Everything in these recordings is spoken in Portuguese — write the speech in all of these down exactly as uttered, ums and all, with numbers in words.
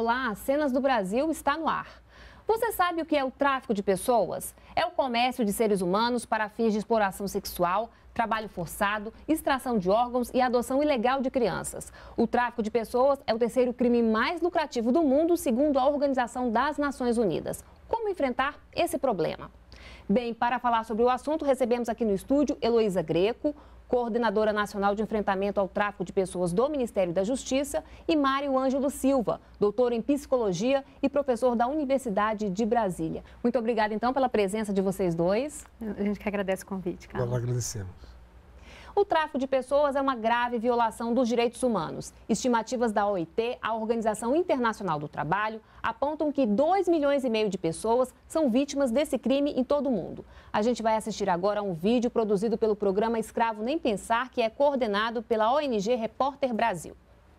Olá, Cenas do Brasil está no ar. Você sabe o que é o tráfico de pessoas? É o comércio de seres humanos para fins de exploração sexual, trabalho forçado, extração de órgãos e adoção ilegal de crianças. O tráfico de pessoas é o terceiro crime mais lucrativo do mundo, segundo a Organização das Nações Unidas. Como enfrentar esse problema? Bem, para falar sobre o assunto, recebemos aqui no estúdio Heloísa Greco, coordenadora nacional de enfrentamento ao tráfico de pessoas do Ministério da Justiça, e Mário Ângelo Silva, doutor em psicologia e professor da Universidade de Brasília. Muito obrigada, então, pela presença de vocês dois. A gente que agradece o convite, Carla. Nós agradecemos. O tráfico de pessoas é uma grave violação dos direitos humanos. Estimativas da O I T, a Organização Internacional do Trabalho, apontam que dois milhões e meio de pessoas são vítimas desse crime em todo o mundo. A gente vai assistir agora a um vídeo produzido pelo programa Escravo Nem Pensar, que é coordenado pela O N G Repórter Brasil.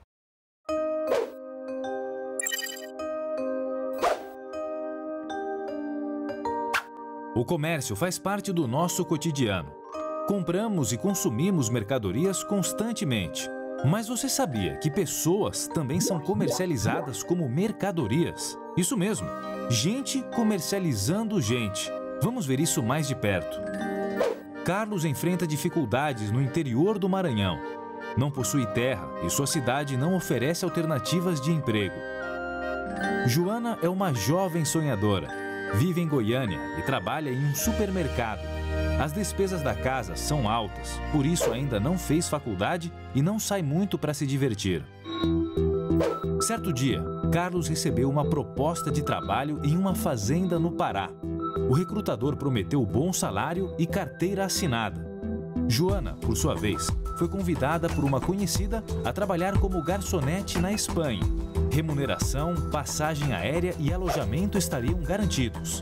O comércio faz parte do nosso cotidiano. Compramos e consumimos mercadorias constantemente. Mas você sabia que pessoas também são comercializadas como mercadorias? Isso mesmo, gente comercializando gente. Vamos ver isso mais de perto. Carlos enfrenta dificuldades no interior do Maranhão. Não possui terra e sua cidade não oferece alternativas de emprego. Joana é uma jovem sonhadora. Vive em Goiânia e trabalha em um supermercado. As despesas da casa são altas, por isso ainda não fez faculdade e não sai muito para se divertir. Certo dia, Carlos recebeu uma proposta de trabalho em uma fazenda no Pará. O recrutador prometeu bom salário e carteira assinada. Joana, por sua vez, foi convidada por uma conhecida a trabalhar como garçonete na Espanha. Remuneração, passagem aérea e alojamento estariam garantidos.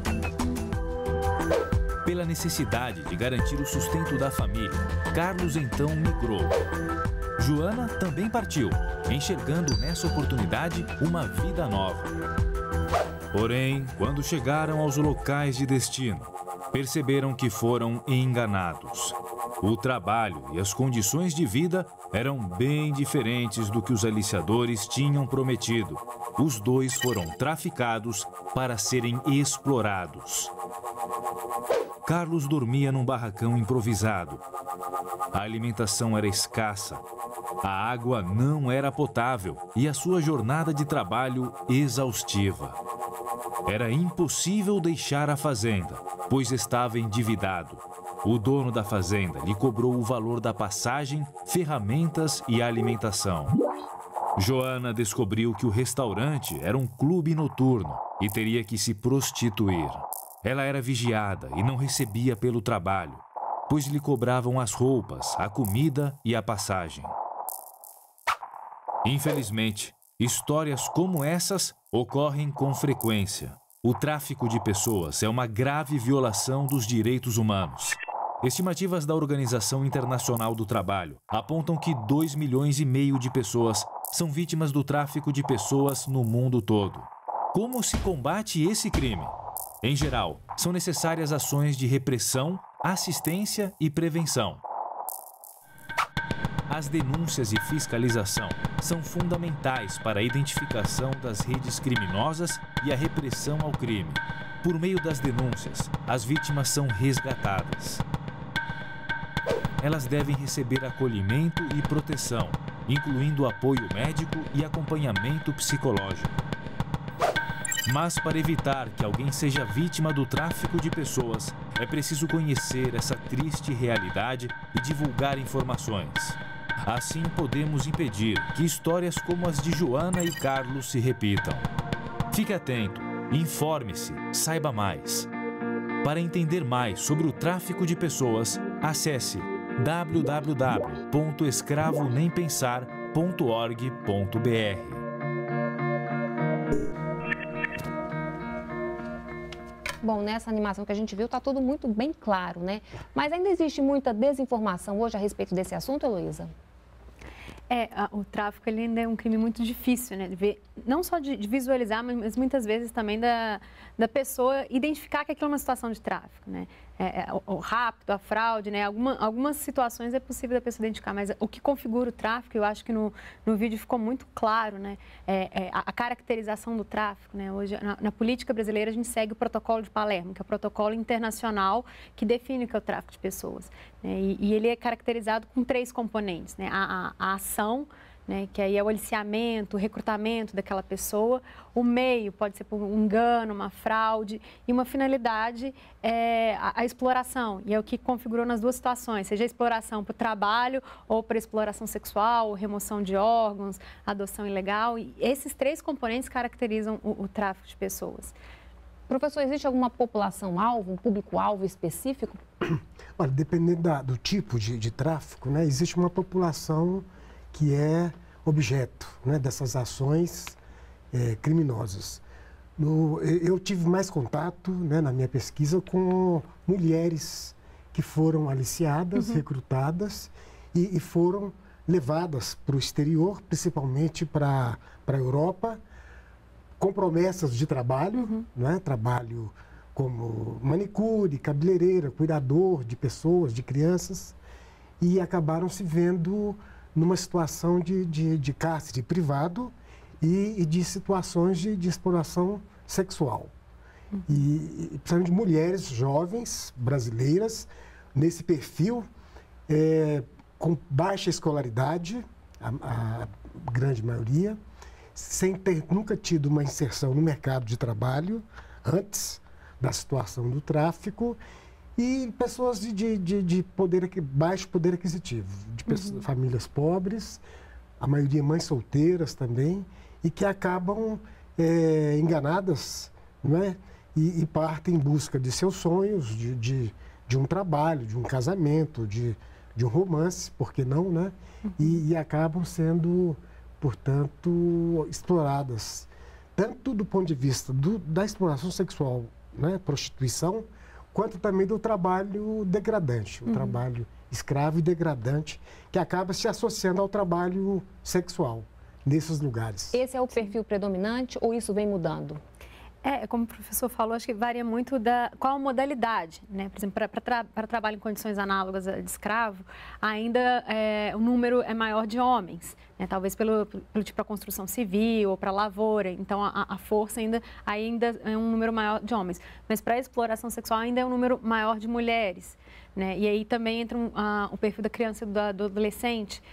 Pela necessidade de garantir o sustento da família, Carlos então migrou. Joana também partiu, enxergando nessa oportunidade uma vida nova. Porém, quando chegaram aos locais de destino, perceberam que foram enganados. O trabalho e as condições de vida eram bem diferentes do que os aliciadores tinham prometido. Os dois foram traficados para serem explorados. Carlos dormia num barracão improvisado. A alimentação era escassa, a água não era potável e a sua jornada de trabalho exaustiva. Era impossível deixar a fazenda, pois estava endividado. O dono da fazenda lhe cobrou o valor da passagem, ferramentas e alimentação. Joana descobriu que o restaurante era um clube noturno e teria que se prostituir. Ela era vigiada e não recebia pelo trabalho, pois lhe cobravam as roupas, a comida e a passagem. Infelizmente, histórias como essas ocorrem com frequência. O tráfico de pessoas é uma grave violação dos direitos humanos. Estimativas da Organização Internacional do Trabalho apontam que dois milhões e meio de pessoas são vítimas do tráfico de pessoas no mundo todo. Como se combate esse crime? Em geral, são necessárias ações de repressão, assistência e prevenção. As denúncias e fiscalização são fundamentais para a identificação das redes criminosas e a repressão ao crime. Por meio das denúncias, as vítimas são resgatadas. Elas devem receber acolhimento e proteção, incluindo apoio médico e acompanhamento psicológico. Mas para evitar que alguém seja vítima do tráfico de pessoas, é preciso conhecer essa triste realidade e divulgar informações. Assim podemos impedir que histórias como as de Joana e Carlos se repitam. Fique atento, informe-se, saiba mais. Para entender mais sobre o tráfico de pessoas, acesse w w w ponto escravo nem pensar ponto org ponto b r. Bom, nessa animação que a gente viu, está tudo muito bem claro, né? Mas ainda existe muita desinformação hoje a respeito desse assunto, Heloísa? É, a, o tráfico ele ainda é um crime muito difícil, né? De ver, não só de, de visualizar, mas muitas vezes também da, da pessoa identificar que aquilo é uma situação de tráfico, né? é, o, o rapto, a fraude, né? Alguma, algumas situações é possível da pessoa identificar, mas o que configura o tráfico, eu acho que no, no vídeo ficou muito claro, né? É, é, a, a caracterização do tráfico, né? Hoje, na, na política brasileira, a gente segue o protocolo de Palermo, que é o protocolo internacional que define o que é o tráfico de pessoas, né? E, e ele é caracterizado com três componentes, né? A, a, a ação, né, que aí é o aliciamento, o recrutamento daquela pessoa. O meio pode ser por um engano, uma fraude, e uma finalidade é a, a exploração, e é o que configurou nas duas situações, seja a exploração para o trabalho ou para exploração sexual, ou remoção de órgãos, adoção ilegal. E esses três componentes caracterizam o, o tráfico de pessoas. Professor, existe alguma população-alvo, um público-alvo específico? Olha, dependendo da, do tipo de, de tráfico, né, existe uma população que é objeto, né, dessas ações é, criminosas. No, eu tive mais contato, né, na minha pesquisa com mulheres que foram aliciadas, uhum. recrutadas e, e foram levadas para o exterior, principalmente para a Europa, com promessas de trabalho, uhum. né, trabalho como manicure, cabeleireira, cuidador de pessoas, de crianças, e acabaram se vendo numa situação de, de, de cárcere privado e, e de situações de, de exploração sexual. Uhum. E, e principalmente de mulheres jovens brasileiras, nesse perfil, é, com baixa escolaridade, a, a grande maioria, sem ter nunca tido uma inserção no mercado de trabalho antes da situação do tráfico, e pessoas de, de, de poder, baixo poder aquisitivo, de pessoas, uhum. famílias pobres, a maioria mães solteiras também, e que acabam é, enganadas, não é? e, e partem em busca de seus sonhos, de, de, de um trabalho, de um casamento, de, de um romance, por que não, né? Uhum. E, e acabam sendo, portanto, exploradas, tanto do ponto de vista do, da exploração sexual, né? Prostituição, quanto também do trabalho degradante, o uhum. trabalho escravo e degradante, que acaba se associando ao trabalho sexual nesses lugares. Esse é o perfil predominante ou isso vem mudando? É, como o professor falou, acho que varia muito da qual a modalidade, né? Por exemplo, para tra tra trabalho em condições análogas de escravo, ainda é, o número é maior de homens, né? Talvez pelo, pelo tipo para construção civil ou para lavoura, então a, a força ainda, ainda é um número maior de homens. Mas para a exploração sexual ainda é um número maior de mulheres. Né? E aí também entra um, uh, o perfil da criança e do, do adolescente.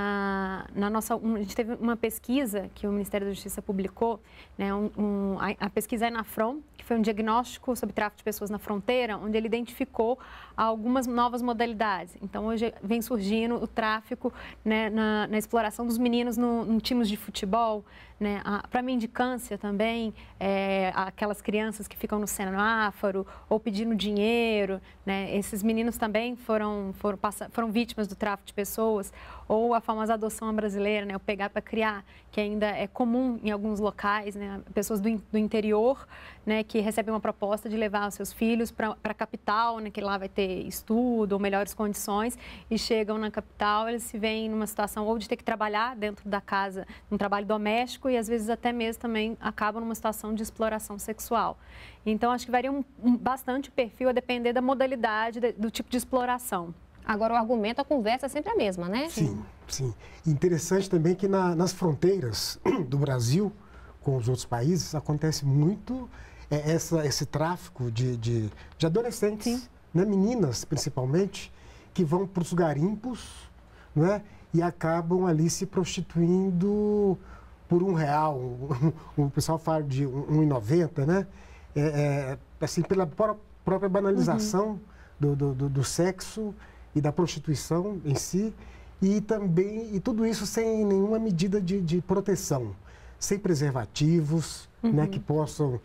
Na, na nossa, um, a gente teve uma pesquisa que o Ministério da Justiça publicou, né? um, um, a, a pesquisa é na Fron, que foi um diagnóstico sobre tráfico de pessoas na fronteira, onde ele identificou algumas novas modalidades. Então, hoje vem surgindo o tráfico, né, na, na exploração dos meninos no, no times de futebol, né, para mendicância também, é, aquelas crianças que ficam no semáforo ou pedindo dinheiro, né, esses meninos também foram, foram, foram vítimas do tráfico de pessoas, ou a famosa adoção brasileira, né, o pegar para criar, que ainda é comum em alguns locais, né, pessoas do, do interior, né, que recebem uma proposta de levar os seus filhos para a capital, né, que lá vai ter estudo ou melhores condições, e chegam na capital, eles se veem numa situação ou de ter que trabalhar dentro da casa, um trabalho doméstico, e às vezes até mesmo também acabam numa situação de exploração sexual. Então, acho que varia um, um, bastante o perfil a depender da modalidade, de, do tipo de exploração. Agora, o argumento, a conversa é sempre a mesma, né? Sim, sim. Interessante também que na, nas fronteiras do Brasil com os outros países acontece muito é, essa, esse tráfico de, de, de adolescentes, né, meninas principalmente, que vão para os garimpos, né, e acabam ali se prostituindo por um real. O pessoal fala de um real e noventa centavos, né? É, é, assim, pela própria banalização uhum. do, do, do, do sexo e da prostituição em si, e também, e tudo isso sem nenhuma medida de, de proteção, sem preservativos, uhum. né, que possam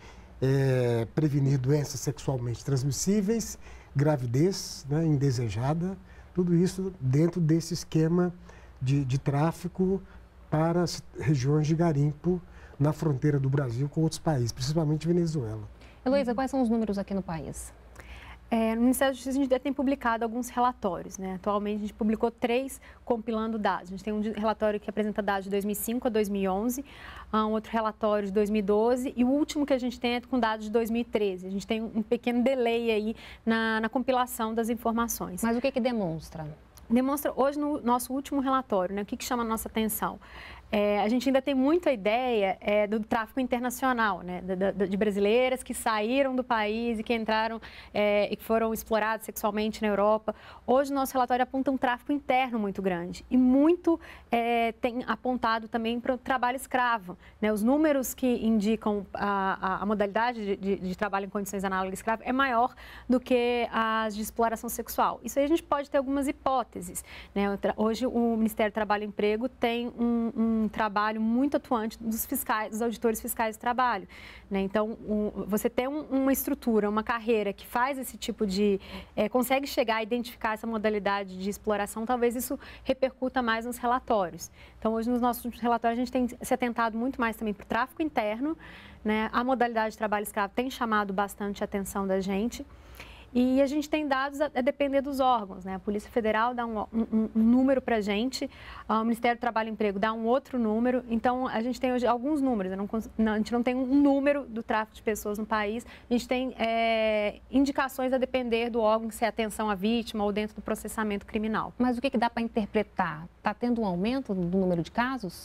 é, prevenir doenças sexualmente transmissíveis, gravidez, né, indesejada, tudo isso dentro desse esquema de, de tráfico para as regiões de garimpo na fronteira do Brasil com outros países, principalmente Venezuela. Heloísa, quais são os números aqui no país? É, no Ministério da Justiça, a gente já tem publicado alguns relatórios, né? Atualmente, a gente publicou três compilando dados. A gente tem um relatório que apresenta dados de dois mil e cinco a dois mil e onze, um outro relatório de dois mil e doze e o último que a gente tem é com dados de dois mil e treze. A gente tem um pequeno delay aí na, na compilação das informações. Mas o que que demonstra? Demonstra, hoje, no nosso último relatório, né, o que, que chama a nossa atenção? É, a gente ainda tem muita ideia é, do tráfico internacional, né, de, de brasileiras que saíram do país e que entraram é, e que foram exploradas sexualmente na Europa. Hoje, o nosso relatório aponta um tráfico interno muito grande e muito é, tem apontado também para o trabalho escravo. Né? Os números que indicam a, a, a modalidade de, de, de trabalho em condições análogas escravo é maior do que as de exploração sexual. Isso aí a gente pode ter algumas hipóteses. Né? Hoje, o Ministério do Trabalho e Emprego tem um, um um trabalho muito atuante dos fiscais, dos auditores fiscais de trabalho. Né? Então, um, você ter um, uma estrutura, uma carreira que faz esse tipo de... É, consegue chegar a identificar essa modalidade de exploração, talvez isso repercuta mais nos relatórios. Então, hoje, nos nossos relatórios, a gente tem se atentado muito mais também para o tráfico interno, né? A modalidade de trabalho escravo tem chamado bastante a atenção da gente. E a gente tem dados a, a depender dos órgãos, né? A Polícia Federal dá um, um, um número para a gente, o Ministério do Trabalho e Emprego dá um outro número. Então, a gente tem hoje alguns números, não, não, a gente não tem um número do tráfico de pessoas no país, a gente tem é, indicações a depender do órgão, se é atenção à vítima ou dentro do processamento criminal. Mas o que, que dá para interpretar? Está tendo um aumento do número de casos?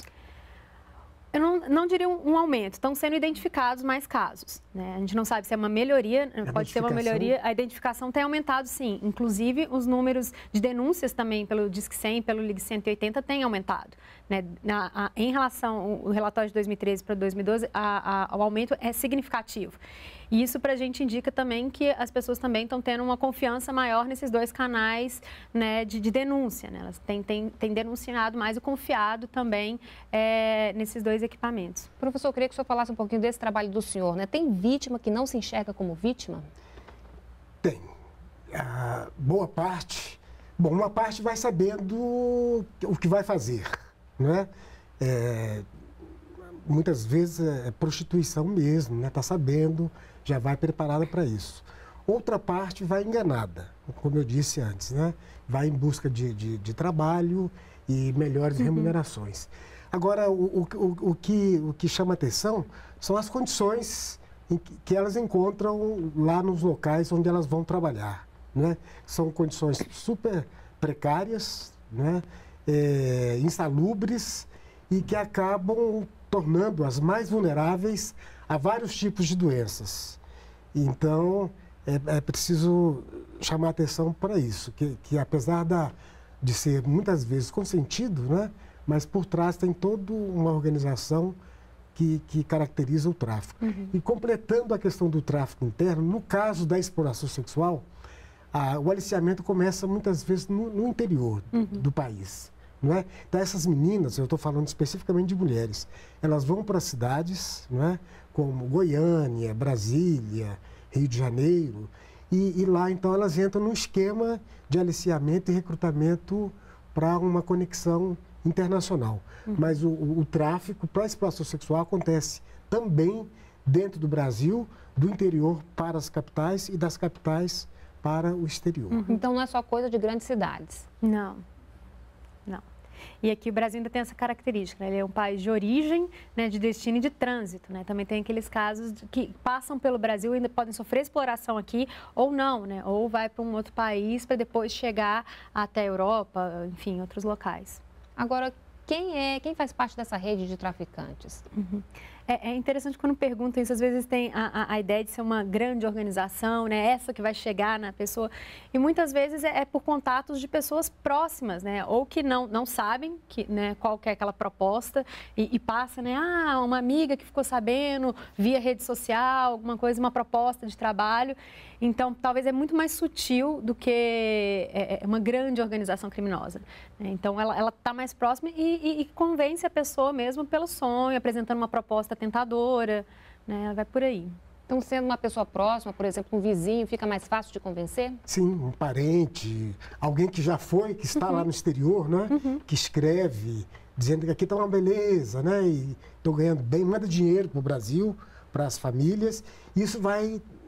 Eu não, não diria um, um aumento, estão sendo identificados mais casos. Né? A gente não sabe se é uma melhoria, a pode ser uma melhoria. A identificação tem aumentado, sim. Inclusive, os números de denúncias também pelo Disque cem, pelo Ligue cento e oitenta, têm aumentado. Né? Na, a, em relação ao relatório de dois mil e treze para dois mil e doze, a, a, o aumento é significativo. E isso para a gente indica também que as pessoas também estão tendo uma confiança maior nesses dois canais, né, de, de denúncia. Né? Elas têm, têm, têm denunciado mais e confiado também é, nesses dois equipamentos. Professor, eu queria que o senhor falasse um pouquinho desse trabalho do senhor. Né? Tem vítima que não se enxerga como vítima? Tem. A boa parte... Bom, uma parte vai sabendo o que vai fazer, né? É, muitas vezes é prostituição mesmo, né? Está sabendo, já vai preparada para isso. Outra parte vai enganada, como eu disse antes, né? Vai em busca de, de, de trabalho e melhores uhum. remunerações. Agora, o, o, o, que, o que chama atenção são as condições em que, que elas encontram lá nos locais onde elas vão trabalhar, né? São condições super precárias, né? É, insalubres e que acabam tornando-as mais vulneráveis a vários tipos de doenças. Então, é, é preciso chamar atenção para isso, que, que apesar da, de ser muitas vezes consentido, né? Mas por trás tem toda uma organização que, que caracteriza o tráfico. Uhum. E completando a questão do tráfico interno, no caso da exploração sexual, a, o aliciamento começa muitas vezes no, no interior uhum. do país. Não é? Então, essas meninas, eu estou falando especificamente de mulheres, elas vão para cidades, não é? Como Goiânia, Brasília, Rio de Janeiro, e, e lá, então, elas entram num esquema de aliciamento e recrutamento para uma conexão internacional. Uhum. Mas o, o, o tráfico para a exploração sexual acontece também dentro do Brasil, do interior para as capitais e das capitais para o exterior. Uhum. Então, não é só coisa de grandes cidades? Não, não. E aqui o Brasil ainda tem essa característica, né? Ele é um país de origem, né, de destino e de trânsito, né? Também tem aqueles casos de, que passam pelo Brasil e ainda podem sofrer exploração aqui ou não, né? Ou vai para um outro país para depois chegar até a Europa, enfim, outros locais. Agora, quem é, quem faz parte dessa rede de traficantes? Uhum. É, é interessante quando perguntam isso, às vezes tem a, a, a ideia de ser uma grande organização, né? Essa que vai chegar na pessoa. E muitas vezes é, é por contatos de pessoas próximas, né? Ou que não, não sabem que, né, qual que é aquela proposta e, e passa, né? Ah, uma amiga que ficou sabendo via rede social, alguma coisa, uma proposta de trabalho. Então, talvez é muito mais sutil do que é, é uma grande organização criminosa. Né? Então, ela está mais próxima e, e, e convence a pessoa mesmo pelo sonho, apresentando uma proposta tentadora, né? Ela vai por aí. Então, sendo uma pessoa próxima, por exemplo, um vizinho, fica mais fácil de convencer? Sim, um parente, alguém que já foi, que está uhum. lá no exterior, né? Uhum. Que escreve, dizendo que aqui está uma beleza, né? E estou ganhando bem, manda dinheiro para o Brasil, para as famílias. Isso vai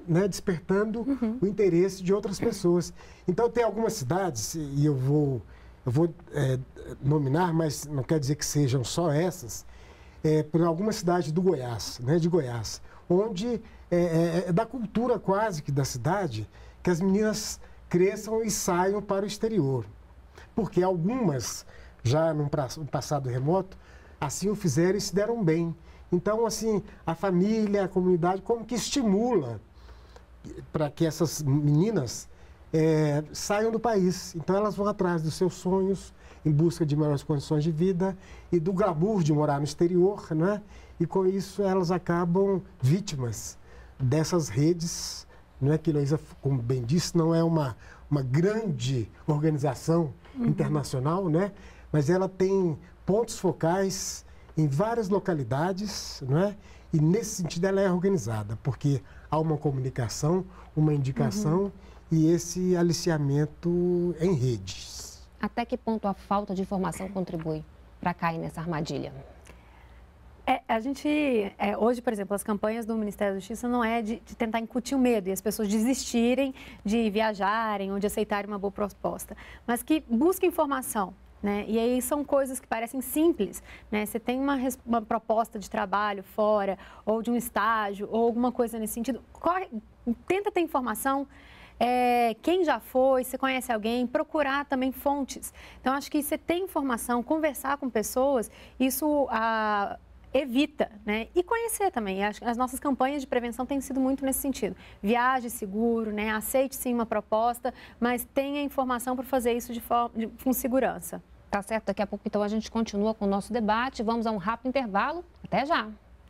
né, despertando uhum. o interesse de outras pessoas. Então, tem algumas cidades, e eu vou, eu vou é, nominar, mas não quer dizer que sejam só essas, é, por algumas cidades do Goiás, né, de Goiás, onde é, é, é da cultura quase que da cidade que as meninas cresçam e saiam para o exterior. Porque algumas, já num passado remoto, assim o fizeram e se deram bem. Então, assim, a família, a comunidade, como que estimula para que essas meninas é, saiam do país. Então, elas vão atrás dos seus sonhos, em busca de melhores condições de vida e do glamour de morar no exterior, né? E com isso elas acabam vítimas dessas redes, não é que Heloísa, como bem disse, não é uma, uma grande organização uhum. internacional, né? Mas ela tem pontos focais em várias localidades, não é? E nesse sentido ela é organizada, porque há uma comunicação, uma indicação uhum. e esse aliciamento em redes. Até que ponto a falta de informação contribui para cair nessa armadilha? É, a gente, é, hoje, por exemplo, as campanhas do Ministério da Justiça não é de, de tentar incutir o medo e as pessoas desistirem de viajarem ou de aceitarem uma boa proposta, mas que busquem informação. Né? E aí são coisas que parecem simples, né? Você tem uma, uma proposta de trabalho fora, ou de um estágio, ou alguma coisa nesse sentido, corre, tenta ter informação, é, quem já foi, você conhece alguém, procurar também fontes. Então, acho que você ter informação, conversar com pessoas, isso a, evita, né? E conhecer também. Acho que as nossas campanhas de prevenção têm sido muito nesse sentido. Viaje seguro, né? Aceite sim uma proposta, mas tenha informação para fazer isso de forma, de, com segurança. Tá certo, daqui a pouco então a gente continua com o nosso debate. Vamos a um rápido intervalo. Até já!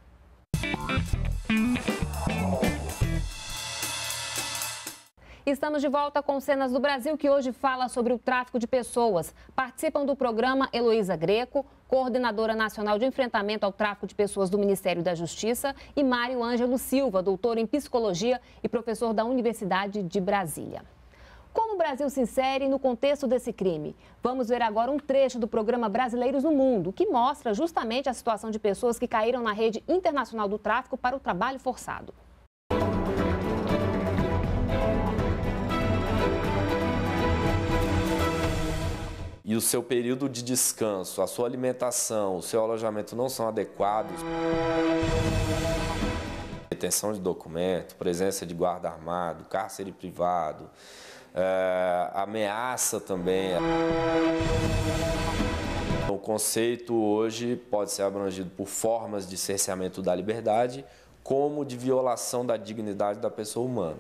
Estamos de volta com Cenas do Brasil, que hoje fala sobre o tráfico de pessoas. Participam do programa Heloísa Greco, coordenadora nacional de enfrentamento ao tráfico de pessoas do Ministério da Justiça, e Mário Ângelo Silva, doutor em psicologia e professor da Universidade de Brasília. Como o Brasil se insere no contexto desse crime? Vamos ver agora um trecho do programa Brasileiros no Mundo, que mostra justamente a situação de pessoas que caíram na rede internacional do tráfico para o trabalho forçado. E o seu período de descanso, a sua alimentação, o seu alojamento não são adequados. Retenção de documento, presença de guarda armado, cárcere privado, é, ameaça também. O conceito hoje pode ser abrangido por formas de cerceamento da liberdade, como de violação da dignidade da pessoa humana.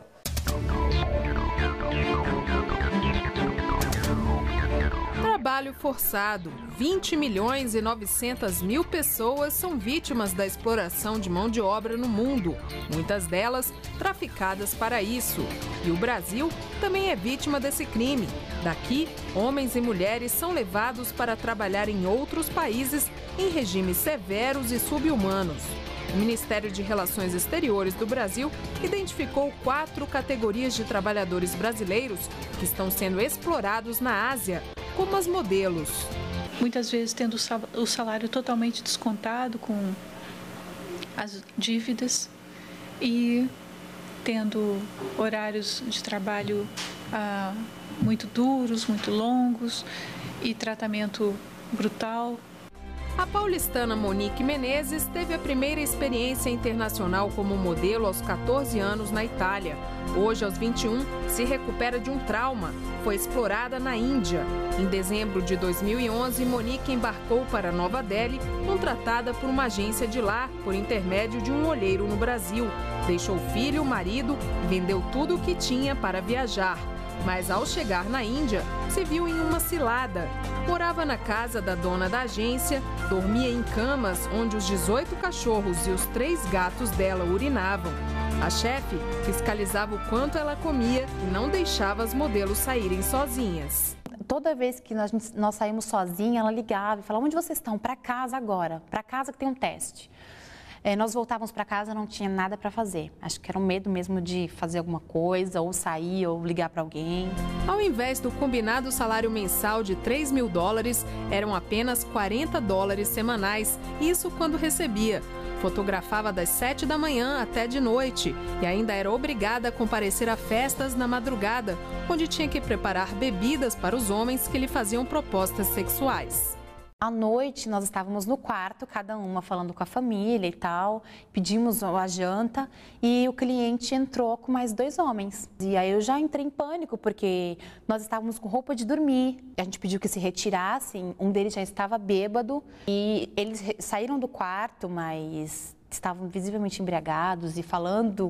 Trabalho forçado. vinte milhões e novecentas mil pessoas são vítimas da exploração de mão de obra no mundo, muitas delas traficadas para isso. E o Brasil também é vítima desse crime. Daqui, homens e mulheres são levados para trabalhar em outros países em regimes severos e subhumanos. O Ministério de Relações Exteriores do Brasil identificou quatro categorias de trabalhadores brasileiros que estão sendo explorados na Ásia, como as modelos. Muitas vezes tendo o salário totalmente descontado com as dívidas e tendo horários de trabalho ah, muito duros, muito longos e tratamento brutal. A paulistana Monique Menezes teve a primeira experiência internacional como modelo aos quatorze anos na Itália. Hoje, aos vinte e um, se recupera de um trauma. Foi explorada na Índia. Em dezembro de dois mil e onze, Monique embarcou para Nova Delhi, contratada por uma agência de lá, por intermédio de um olheiro no Brasil. Deixou o filho, o marido e vendeu tudo o que tinha para viajar. Mas ao chegar na Índia, se viu em uma cilada. Morava na casa da dona da agência, dormia em camas onde os dezoito cachorros e os três gatos dela urinavam. A chefe fiscalizava o quanto ela comia e não deixava as modelos saírem sozinhas. Toda vez que nós, nós saímos sozinhas, ela ligava e falava: onde vocês estão? Para casa agora, para casa que tem um teste. É, nós voltávamos para casa, não tinha nada para fazer. Acho que era um medo mesmo de fazer alguma coisa, ou sair, ou ligar para alguém. Ao invés do combinado salário mensal de três mil dólares, eram apenas quarenta dólares semanais, isso quando recebia. fotografava das sete da manhã até de noite e ainda era obrigada a comparecer a festas na madrugada, onde tinha que preparar bebidas para os homens que lhe faziam propostas sexuais. À noite, nós estávamos no quarto, cada uma falando com a família e tal, pedimos a janta e o cliente entrou com mais dois homens. E aí eu já entrei em pânico, porque nós estávamos com roupa de dormir. A gente pediu que se retirassem, um deles já estava bêbado e eles saíram do quarto, mas estavam visivelmente embriagados e falando,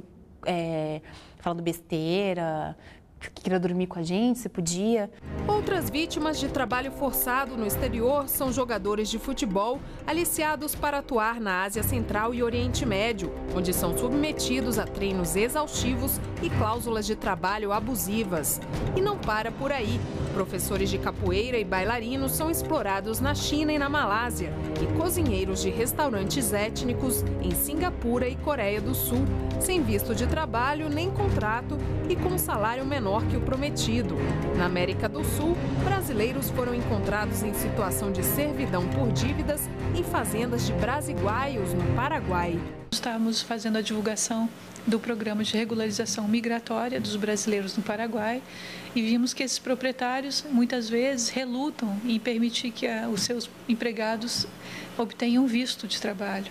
é, falando besteira, que queria dormir com a gente, se podia. Outras vítimas de trabalho forçado no exterior são jogadores de futebol aliciados para atuar na Ásia Central e Oriente Médio, onde são submetidos a treinos exaustivos e cláusulas de trabalho abusivas. E não para por aí. Professores de capoeira e bailarinos são explorados na China e na Malásia, e cozinheiros de restaurantes étnicos em Singapura e Coreia do Sul, sem visto de trabalho nem contrato e com um salário menor que o prometido. Na América do Sul, brasileiros foram encontrados em situação de servidão por dívidas em fazendas de brasiguaios no Paraguai. Estávamos fazendo a divulgação do programa de regularização migratória dos brasileiros no Paraguai e vimos que esses proprietários muitas vezes relutam em permitir que a, os seus empregados obtenham visto de trabalho.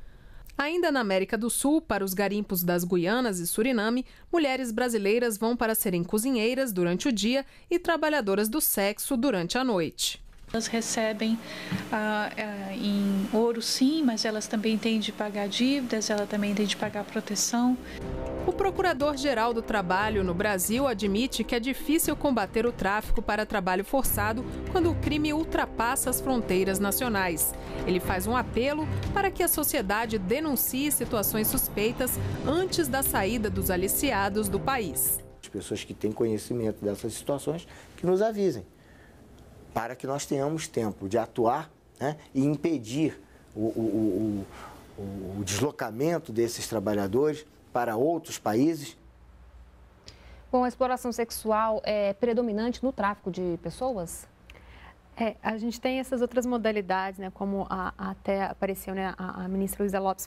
Ainda na América do Sul, para os garimpos das Guianas e Suriname, mulheres brasileiras vão para serem cozinheiras durante o dia e trabalhadoras do sexo durante a noite. Elas recebem ah, ah, em ouro, sim, mas elas também têm de pagar dívidas, elas também têm de pagar proteção. O Procurador-Geral do Trabalho no Brasil admite que é difícil combater o tráfico para trabalho forçado quando o crime ultrapassa as fronteiras nacionais. Ele faz um apelo para que a sociedade denuncie situações suspeitas antes da saída dos aliciados do país. As pessoas que têm conhecimento dessas situações, que nos avisem, para que nós tenhamos tempo de atuar, né, e impedir o, o, o, o deslocamento desses trabalhadores para outros países. Bom, a exploração sexual é predominante no tráfico de pessoas? É, a gente tem essas outras modalidades, né, como a, a até apareceu, né, a, a ministra Luísa Lopes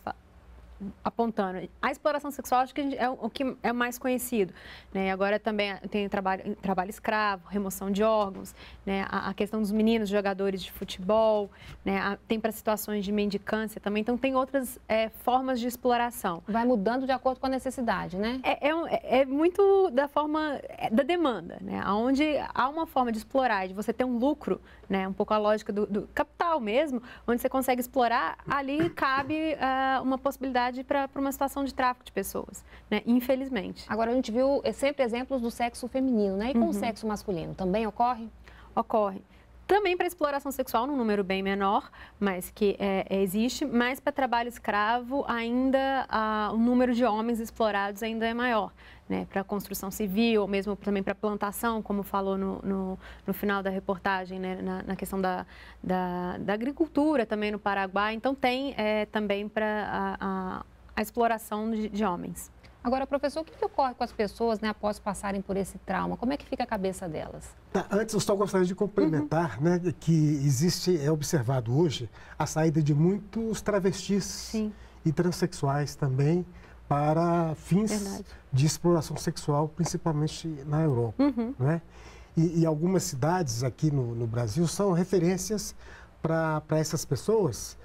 apontando. A exploração sexual acho que a gente, é o que é mais conhecido, né? Agora também tem trabalho, trabalho escravo, remoção de órgãos, né? A, a questão dos meninos jogadores de futebol, né? A, tem para situações de mendicância também, então tem outras é, formas de exploração. Vai mudando de acordo com a necessidade, né? É, é, é muito da forma da demanda, né? Onde há uma forma de explorar, de você ter um lucro, né? Um pouco a lógica do, do capital mesmo, onde você consegue explorar, ali cabe uh, uma possibilidade para uma situação de tráfico de pessoas, né? Infelizmente. Agora, a gente viu sempre exemplos do sexo feminino, né? E com uhum. o sexo masculino, também ocorre? Ocorre. Também para exploração sexual, num número bem menor, mas que é, existe, mas para trabalho escravo, ainda ah, o número de homens explorados ainda é maior, né? Para construção civil, ou mesmo também para plantação, como falou no, no, no final da reportagem, né? na, na questão da, da, da agricultura também no Paraguai. Então, tem é, também para a, a, a exploração de, de homens. Agora, professor, o que, que ocorre com as pessoas, né, após passarem por esse trauma? Como é que fica a cabeça delas? Tá, antes, eu só gostaria de complementar, uhum. né, que existe, é observado hoje, a saída de muitos travestis Sim. e transexuais também para fins Verdade. de exploração sexual, principalmente na Europa. Uhum. Né? E, e algumas cidades aqui no, no Brasil são referências para essas pessoas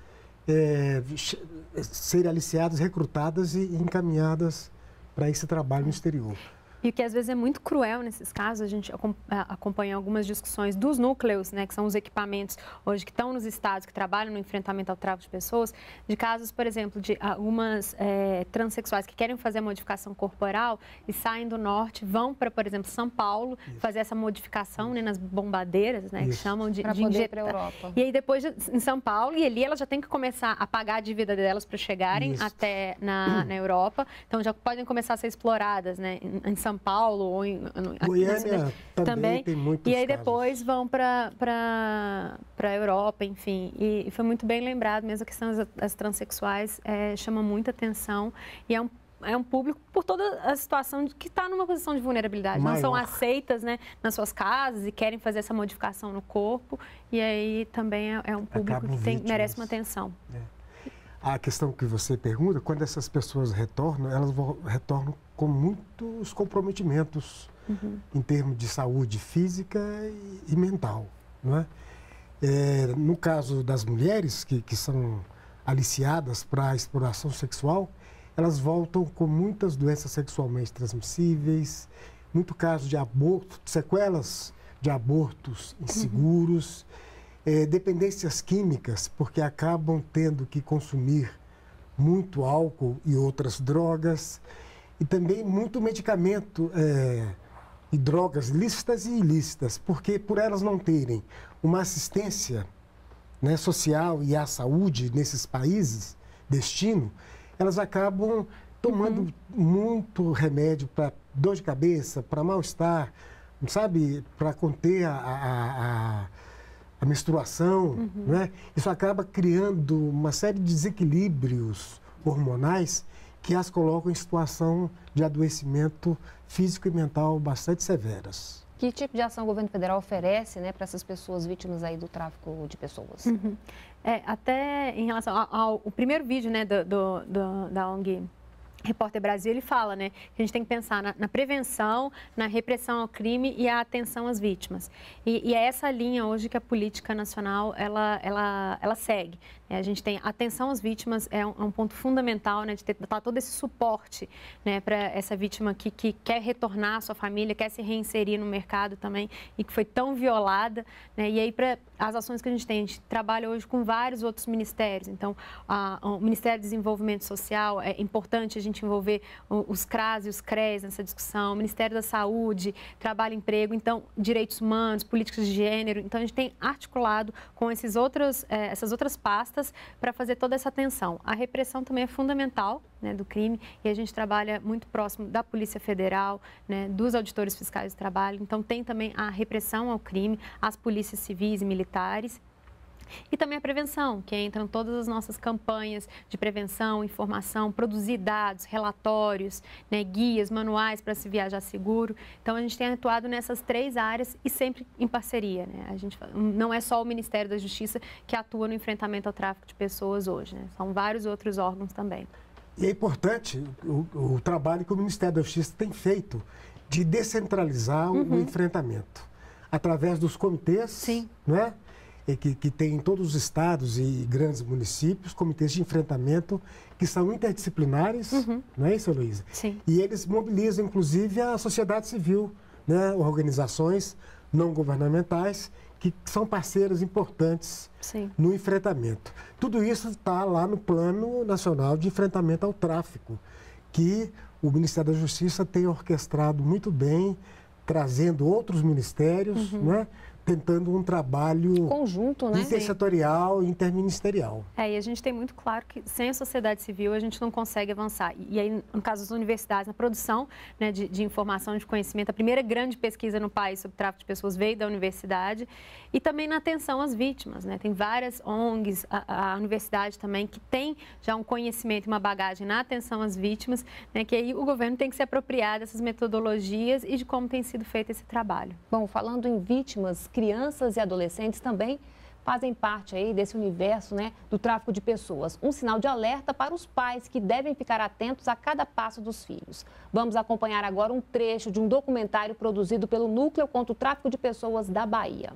é, serem aliciadas, recrutadas e encaminhadas para esse trabalho no exterior. E o que às vezes é muito cruel nesses casos, a gente acompanha algumas discussões dos núcleos, né, que são os equipamentos hoje que estão nos estados, que trabalham no enfrentamento ao tráfico de pessoas, de casos, por exemplo, de algumas é, transexuais que querem fazer a modificação corporal e saem do norte, vão para, por exemplo, São Paulo, Isso. fazer essa modificação, né, nas bombadeiras, né, que chamam de, pra de poder injetar. Ir pra Europa. E aí depois de, em São Paulo, e ali elas já têm que começar a pagar a dívida delas para chegarem Isso. até na, na Europa, então já podem começar a ser exploradas, né, em, em São Paulo ou em Goiânia também, também tem muitos e aí casos. depois vão para para a Europa, enfim, e, e foi muito bem lembrado mesmo a questão das, das transexuais é, chama muita atenção e é um é um público por toda a situação de, que está numa posição de vulnerabilidade, Maior. não são aceitas, né, nas suas casas e querem fazer essa modificação no corpo e aí também é, é um público Acabam que tem, merece uma atenção. É. a questão que você pergunta, quando essas pessoas retornam, elas vão, retornam com muitos comprometimentos uhum. em termos de saúde física e, e mental, não é? É, no caso das mulheres que, que são aliciadas para a exploração sexual, elas voltam com muitas doenças sexualmente transmissíveis, muito caso de aborto, sequelas de abortos inseguros, uhum. é, dependências químicas, porque acabam tendo que consumir muito álcool e outras drogas, e também muito medicamento é, e drogas lícitas e ilícitas, porque por elas não terem uma assistência, né, social e à saúde nesses países, destino, elas acabam tomando uhum. muito remédio para dor de cabeça, para mal-estar, sabe, para conter a, a, a, a menstruação, uhum. né? Isso acaba criando uma série de desequilíbrios hormonais que as colocam em situação de adoecimento físico e mental bastante severas. Que tipo de ação o governo federal oferece, né, para essas pessoas vítimas aí do tráfico de pessoas? Uhum. É, até em relação ao, ao o primeiro vídeo, né, do, do, do, da O N G Repórter Brasil, ele fala, né, que a gente tem que pensar na, na prevenção, na repressão ao crime e a atenção às vítimas. E, e é essa linha hoje que a política nacional, ela, ela, ela segue. A gente tem atenção às vítimas, é um, é um ponto fundamental, né, de ter tá todo esse suporte, né, para essa vítima que, que quer retornar à sua família, quer se reinserir no mercado também e que foi tão violada, né, e aí para as ações que a gente tem, a gente trabalha hoje com vários outros ministérios, então a, o Ministério do Desenvolvimento Social, é importante a gente envolver os C R A S e os C R E S nessa discussão, o Ministério da Saúde, Trabalho e Emprego, então direitos humanos, políticas de gênero, então a gente tem articulado com esses outros, eh, essas outras pastas para fazer toda essa atenção. A repressão também é fundamental, né, do crime e a gente trabalha muito próximo da Polícia Federal, né, dos auditores fiscais do trabalho, então tem também a repressão ao crime, as polícias civis e militares. E também a prevenção, que entram todas as nossas campanhas de prevenção, informação, produzir dados, relatórios, né, guias, manuais para se viajar seguro. Então, a gente tem atuado nessas três áreas e sempre em parceria, né? A gente, não é só o Ministério da Justiça que atua no enfrentamento ao tráfico de pessoas hoje, né? São vários outros órgãos também. E é importante o, o trabalho que o Ministério da Justiça tem feito de descentralizar uhum. o enfrentamento através dos comitês, Sim. não é? Que, que tem em todos os estados e grandes municípios, comitês de enfrentamento que são interdisciplinares, uhum. não é isso, Heloísa? Sim. E eles mobilizam, inclusive, a sociedade civil, né? Organizações não governamentais que são parceiras importantes Sim. no enfrentamento. Tudo isso está lá no Plano Nacional de Enfrentamento ao Tráfico, que o Ministério da Justiça tem orquestrado muito bem, trazendo outros ministérios, uhum. né? Tentando um trabalho conjunto, né? intersetorial e interministerial. É, e a gente tem muito claro que sem a sociedade civil a gente não consegue avançar. E aí, no caso das universidades, na produção, né, de, de informação, de conhecimento, a primeira grande pesquisa no país sobre tráfico de pessoas veio da universidade e também na atenção às vítimas, né? Tem várias O N Gs, a, a universidade também, que tem já um conhecimento e uma bagagem na atenção às vítimas, né, que aí o governo tem que se apropriar dessas metodologias e de como tem sido feito esse trabalho. Bom, falando em vítimas, crianças e adolescentes também fazem parte aí desse universo, né, do tráfico de pessoas. Um sinal de alerta para os pais que devem ficar atentos a cada passo dos filhos. Vamos acompanhar agora um trecho de um documentário produzido pelo Núcleo contra o Tráfico de Pessoas da Bahia.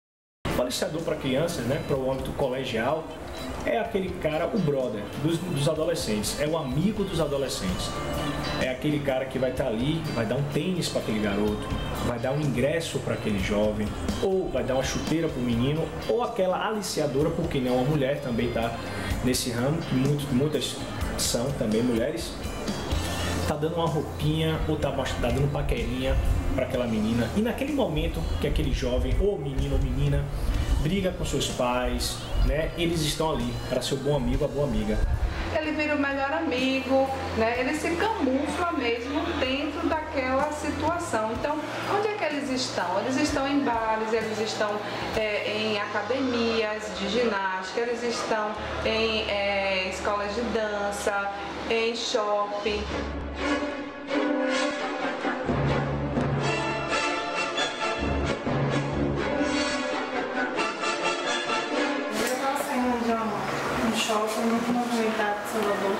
O aliciador para crianças, né, para o âmbito colegial, é aquele cara, o brother dos, dos adolescentes, é o amigo dos adolescentes. É aquele cara que vai estar ali, vai dar um tênis para aquele garoto, vai dar um ingresso para aquele jovem, ou vai dar uma chuteira para o menino, ou aquela aliciadora, porque não, a mulher também está nesse ramo, que muito, muitas são também mulheres, está dando uma roupinha ou está tá dando paquerinha para aquela menina. E naquele momento que aquele jovem, ou menino ou menina, briga com seus pais, né? Eles estão ali para ser o bom amigo, a boa amiga. Ele vira o melhor amigo, né? Ele se camufla mesmo dentro daquela situação. Então, onde é que eles estão? Eles estão em bares, eles estão é, em academias de ginástica, eles estão em é, escolas de dança, em shopping. Um shopping muito movimentado em Salvador.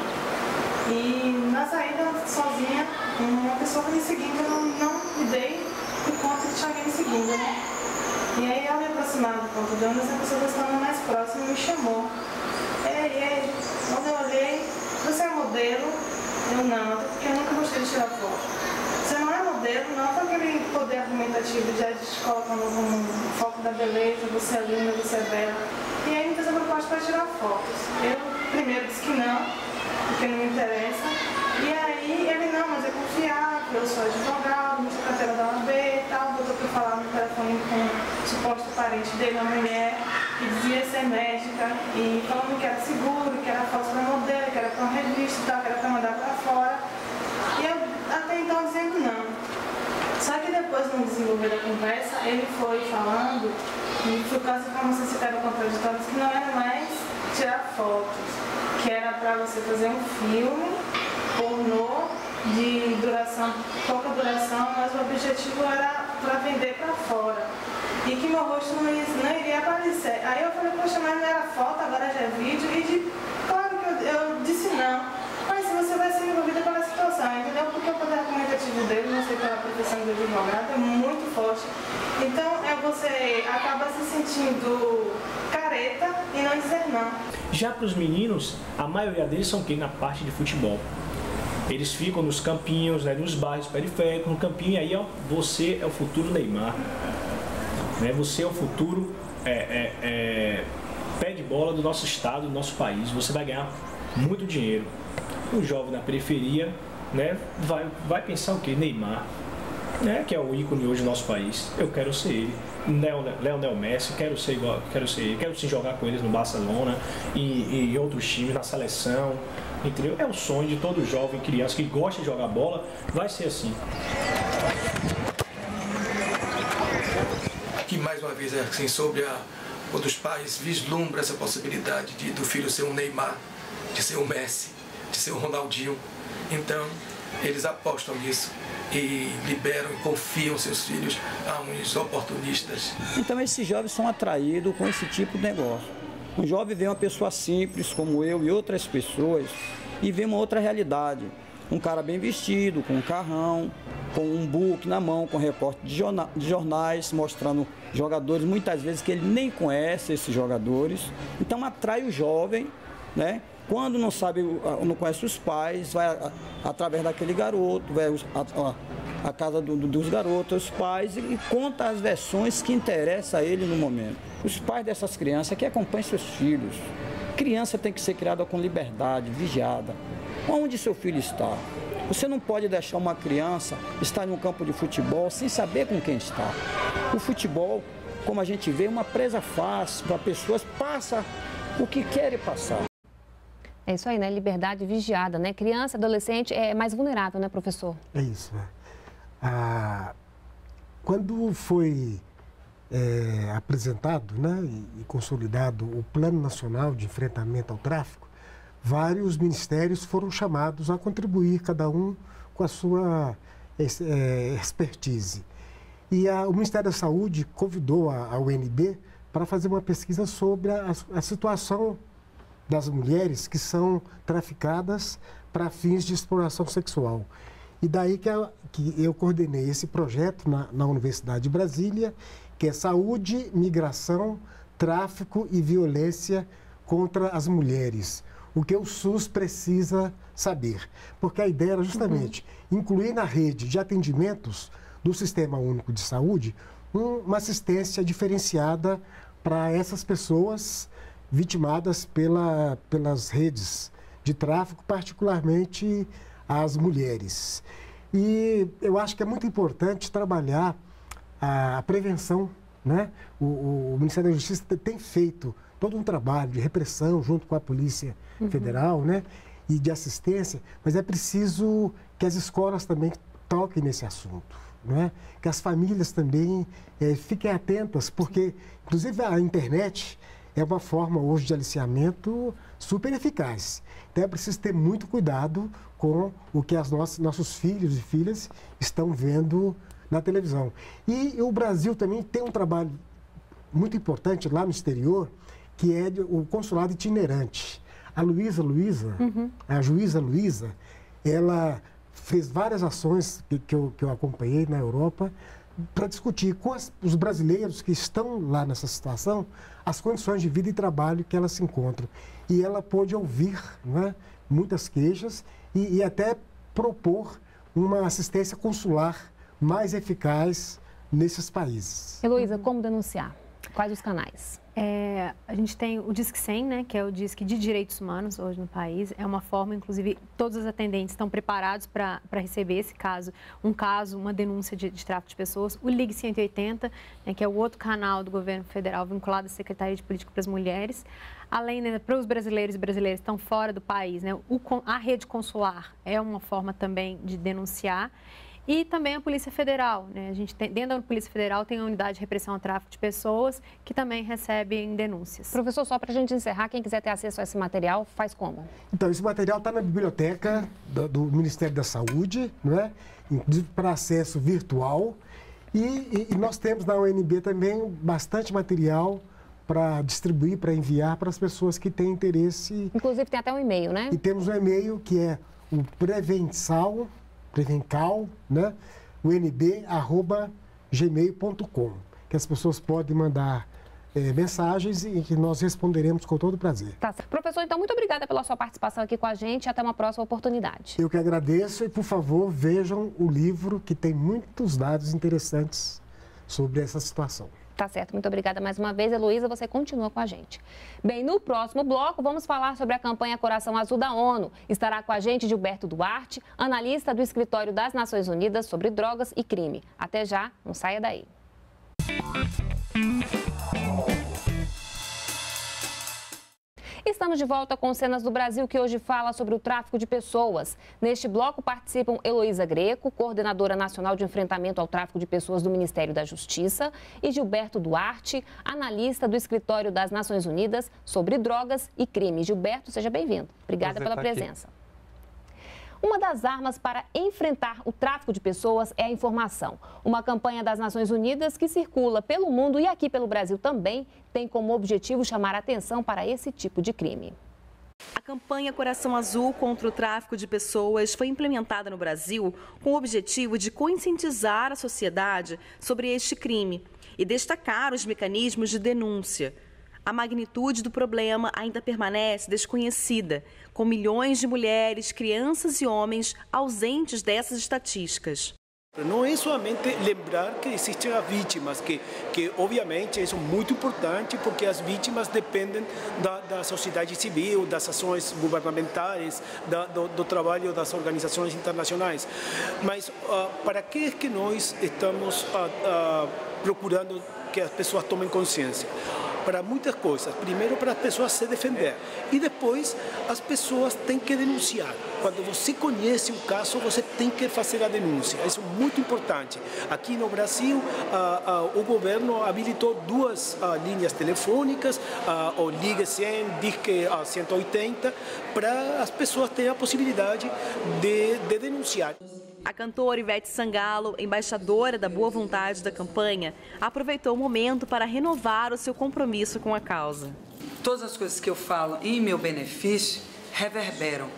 E na saída, sozinha, uma pessoa me seguindo, eu não, não me dei por conta que tinha alguém me seguindo, né? E aí, ao me aproximar do ponto de ônibus, a pessoa estava mais próxima e me chamou. Ei, ei, quando eu olhei, você é modelo? Eu não, porque eu nunca gostei de tirar foto. Você não é modelo, não, com aquele poder argumentativo de a gente coloca no, no foco da beleza, você é linda, você é bela. E aí me fez a proposta para tirar fotos. Eu primeiro disse que não, porque não me interessa. E aí ele, não, mas é confiável, eu sou advogado, não sou carteira da O A B e tal, botou para falar no telefone com o suposto parente dele, uma mulher, que dizia ser médica, e falando que era seguro, que era falso para modelo, que era para uma revista e tal, que era para mandar para fora. E eu até então dizendo não. Só que depois, no desenvolver da conversa, ele foi falando, e por causa de informações que eram contraditórias, que não era mais tirar fotos, que era para você fazer um filme pornô de duração, pouca duração, mas o objetivo era para vender para fora. E que meu rosto não, ia, não iria aparecer. Aí eu falei, poxa, mas não era foto, agora já é vídeo. E de, claro que eu, eu disse não. Mas se você vai ser envolvida pela situação, entendeu? Porque o poder argumentativo dele, não sei pela profissão de advogado, é muito forte. Então é você acaba se sentindo careta e não dizer não. Já para os meninos, a maioria deles são que na parte de futebol. Eles ficam nos campinhos, né, nos bairros periféricos, no campinho, e aí ó, você é o futuro Neymar. Né? Você é o futuro é, é, é, pé de bola do nosso estado, do nosso país. Você vai ganhar muito dinheiro. O jovem na periferia, né, vai, vai pensar o quê? Neymar, né, que é o ícone hoje do nosso país. Eu quero ser ele. Leonel Messi, quero ser igual, quero ser ele, quero sim jogar com eles no Barcelona e em outros times, na seleção. Entendeu? É o sonho de todo jovem, criança que gosta de jogar bola, vai ser assim. Aqui mais uma vez é assim, sobre a, quando os pais vislumbram essa possibilidade de, do filho ser um Neymar, de ser um Messi, de ser um Ronaldinho. Então, eles apostam nisso e liberam e confiam seus filhos a uns oportunistas. Então esses jovens são atraídos com esse tipo de negócio. Um jovem vê uma pessoa simples como eu e outras pessoas e vê uma outra realidade. Um cara bem vestido, com um carrão, com um book na mão, com recorte de jornais, mostrando jogadores, muitas vezes que ele nem conhece esses jogadores. Então atrai o jovem, né? Quando não sabe, não conhece os pais, vai através daquele garoto, vai à casa do, do, dos garotos, os pais, e conta as versões que interessam a ele no momento. Os pais dessas crianças que acompanham seus filhos. Criança tem que ser criada com liberdade, vigiada. Onde seu filho está? Você não pode deixar uma criança estar em um campo de futebol sem saber com quem está. O futebol, como a gente vê, é uma presa fácil para pessoas, passa o que querem passar. É isso aí, né? Liberdade vigiada, né? Criança, adolescente é mais vulnerável, né, professor? É isso, né? Ah, quando foi é, apresentado, né, e, e consolidado o Plano Nacional de Enfrentamento ao Tráfico, vários ministérios foram chamados a contribuir, cada um com a sua é, expertise. E a, o Ministério da Saúde convidou a, a U N B para fazer uma pesquisa sobre a, a situação das mulheres que são traficadas para fins de exploração sexual. E daí que, a, que eu coordenei esse projeto na, na Universidade de Brasília, que é Saúde, Migração, Tráfico e Violência contra as Mulheres. O que o SUS precisa saber. Porque a ideia era justamente uhum. incluir na rede de atendimentos do Sistema Único de Saúde um, uma assistência diferenciada para essas pessoas vitimadas pela, pelas redes de tráfico, particularmente as mulheres. E eu acho que é muito importante trabalhar a prevenção, né? O, o, o Ministério da Justiça tem feito todo um trabalho de repressão junto com a Polícia uhum. Federal, né? E de assistência, mas é preciso que as escolas também toquem nesse assunto, né? Que as famílias também é, fiquem atentas, porque, inclusive, a internet é uma forma hoje de aliciamento super eficaz. Então é preciso ter muito cuidado com o que as nossas, nossos filhos e filhas estão vendo na televisão. E o Brasil também tem um trabalho muito importante lá no exterior, que é o consulado itinerante. A Luísa Luísa, uhum. a juíza Luísa, ela fez várias ações que, que, eu, que eu acompanhei na Europa para discutir com as, os brasileiros que estão lá nessa situação as condições de vida e trabalho que elas se encontram. E ela pôde ouvir, né, muitas queixas e, e até propor uma assistência consular mais eficaz nesses países. Heloísa, como denunciar? Quais os canais? É, a gente tem o Disque cem, né, que é o Disque de Direitos Humanos hoje no país. É uma forma, inclusive, todos os atendentes estão preparados para receber esse caso, um caso, uma denúncia de, de tráfico de pessoas. O Ligue cento e oitenta, né, que é o outro canal do governo federal vinculado à Secretaria de Política para as Mulheres. Além, né, para os brasileiros e brasileiras que estão fora do país, né, o, a rede consular é uma forma também de denunciar. E também a Polícia Federal, né? A gente tem, dentro da Polícia Federal tem a Unidade de Repressão ao Tráfico de Pessoas, que também recebem denúncias. Professor, só para a gente encerrar, quem quiser ter acesso a esse material, faz como? Então, esse material está na biblioteca do, do Ministério da Saúde, né? Inclusive para acesso virtual. E, e, e nós temos na U N B também bastante material para distribuir, para enviar para as pessoas que têm interesse. Inclusive tem até um e-mail, né? E temos um e-mail que é o Prevensal, Prevencal, né? U N B arroba gmail ponto com, que as pessoas podem mandar é, mensagens e que nós responderemos com todo prazer. Tá. Professor, então, muito obrigada pela sua participação aqui com a gente e até uma próxima oportunidade. Eu que agradeço e, por favor, vejam o livro que tem muitos dados interessantes sobre essa situação. Tá certo, muito obrigada mais uma vez. Heloísa, você continua com a gente. Bem, no próximo bloco vamos falar sobre a campanha Coração Azul da ONU. Estará com a gente Gilberto Duarte, analista do Escritório das Nações Unidas sobre Drogas e Crime. Até já, não saia daí. Estamos de volta com Cenas do Brasil, que hoje fala sobre o tráfico de pessoas. Neste bloco participam Heloísa Greco, coordenadora nacional de enfrentamento ao tráfico de pessoas do Ministério da Justiça, e Gilberto Duarte, analista do Escritório das Nações Unidas sobre Drogas e Crime. Gilberto, seja bem-vindo. Obrigada pela presença. Uma das armas para enfrentar o tráfico de pessoas é a informação. Uma campanha das Nações Unidas que circula pelo mundo e aqui pelo Brasil também tem como objetivo chamar a atenção para esse tipo de crime. A campanha Coração Azul contra o tráfico de pessoas foi implementada no Brasil com o objetivo de conscientizar a sociedade sobre este crime e destacar os mecanismos de denúncia. A magnitude do problema ainda permanece desconhecida, com milhões de mulheres, crianças e homens ausentes dessas estatísticas. Não é somente lembrar que existem as vítimas, que, que obviamente isso é muito importante, porque as vítimas dependem da, da sociedade civil, das ações governamentais, da, do, do trabalho das organizações internacionais. Mas uh, para que é que nós estamos uh, uh, procurando que as pessoas tomem consciência? Para muitas coisas. Primeiro, para as pessoas se defender. E depois, as pessoas têm que denunciar. Quando você conhece um caso, você tem que fazer a denúncia. Isso é muito importante. Aqui no Brasil, ah, ah, o governo habilitou duas ah, linhas telefônicas, ah, o Ligue cem, Disque cento e oitenta, para as pessoas terem a possibilidade de, de denunciar. A cantora Ivete Sangalo, embaixadora da boa vontade da campanha, aproveitou o momento para renovar o seu compromisso com a causa. Todas as coisas que eu falo em meu benefício reverberam.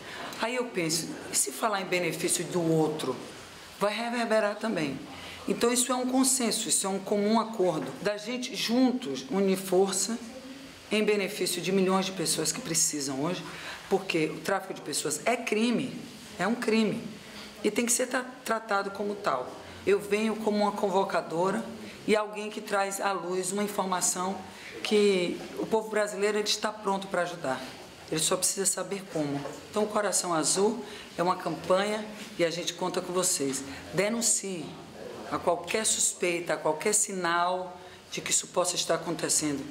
Aí eu penso, e se falar em benefício do outro, vai reverberar também. Então isso é um consenso, isso é um comum acordo da gente juntos unir força em benefício de milhões de pessoas que precisam hoje, porque o tráfico de pessoas é crime, é um crime. E tem que ser tra tratado como tal. Eu venho como uma convocadora e alguém que traz à luz uma informação que o povo brasileiro ele está pronto para ajudar. Ele só precisa saber como. Então, o Coração Azul é uma campanha e a gente conta com vocês. Denuncie a qualquer suspeita, a qualquer sinal de que isso possa estar acontecendo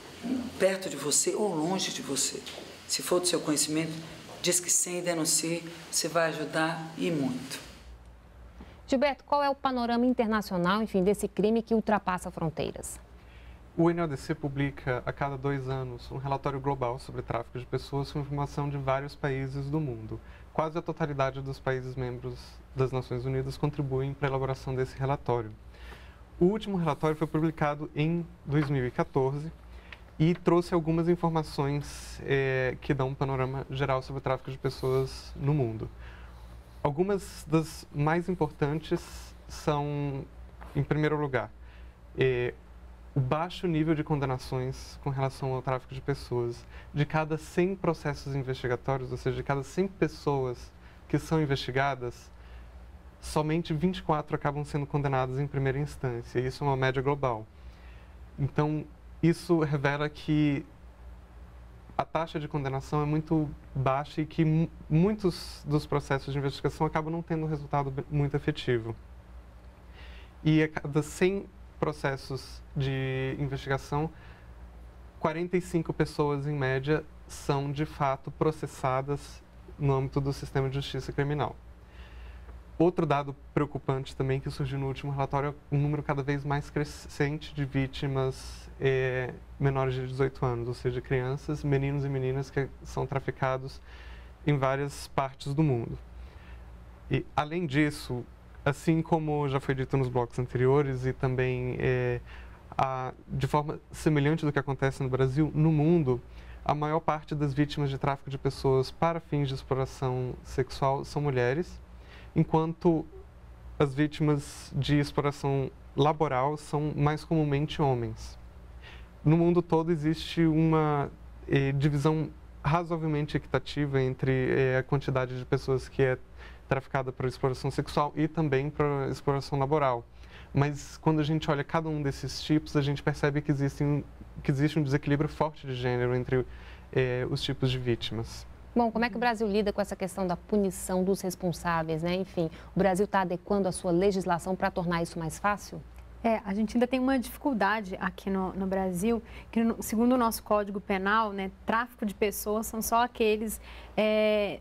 perto de você ou longe de você. Se for do seu conhecimento, diz que sim, denuncie, você vai ajudar e muito. Gilberto, qual é o panorama internacional, enfim, desse crime que ultrapassa fronteiras? O N O D C publica a cada dois anos um relatório global sobre tráfico de pessoas com informação de vários países do mundo. Quase a totalidade dos países membros das Nações Unidas contribuem para a elaboração desse relatório. O último relatório foi publicado em dois mil e quatorze e trouxe algumas informações é, que dão um panorama geral sobre o tráfico de pessoas no mundo. Algumas das mais importantes são, em primeiro lugar, é, o baixo nível de condenações com relação ao tráfico de pessoas. De cada cem processos investigatórios, ou seja, de cada cem pessoas que são investigadas, somente vinte e quatro acabam sendo condenadas em primeira instância. Isso é uma média global. Então, isso revela que a taxa de condenação é muito baixa e que muitos dos processos de investigação acabam não tendo um resultado muito efetivo. E a cada cem processos de investigação, quarenta e cinco pessoas, em média, são, de fato, processadas no âmbito do sistema de justiça criminal. Outro dado preocupante também que surgiu no último relatório é um número cada vez mais crescente de vítimas é, menores de dezoito anos, ou seja, crianças, meninos e meninas que são traficados em várias partes do mundo. E, além disso, assim como já foi dito nos blocos anteriores e também é, a, de forma semelhante do que acontece no Brasil, no mundo, a maior parte das vítimas de tráfico de pessoas para fins de exploração sexual são mulheres, enquanto as vítimas de exploração laboral são mais comumente homens. No mundo todo existe uma eh, divisão razoavelmente equitativa entre eh, a quantidade de pessoas que é traficada para exploração sexual e também para exploração laboral. Mas quando a gente olha cada um desses tipos, a gente percebe que existe, que existe um desequilíbrio forte de gênero entre eh, os tipos de vítimas. Bom, como é que o Brasil lida com essa questão da punição dos responsáveis, né? Enfim, o Brasil está adequando a sua legislação para tornar isso mais fácil? É, a gente ainda tem uma dificuldade aqui no, no Brasil, que no, segundo o nosso Código Penal, né, tráfico de pessoas são só aqueles é,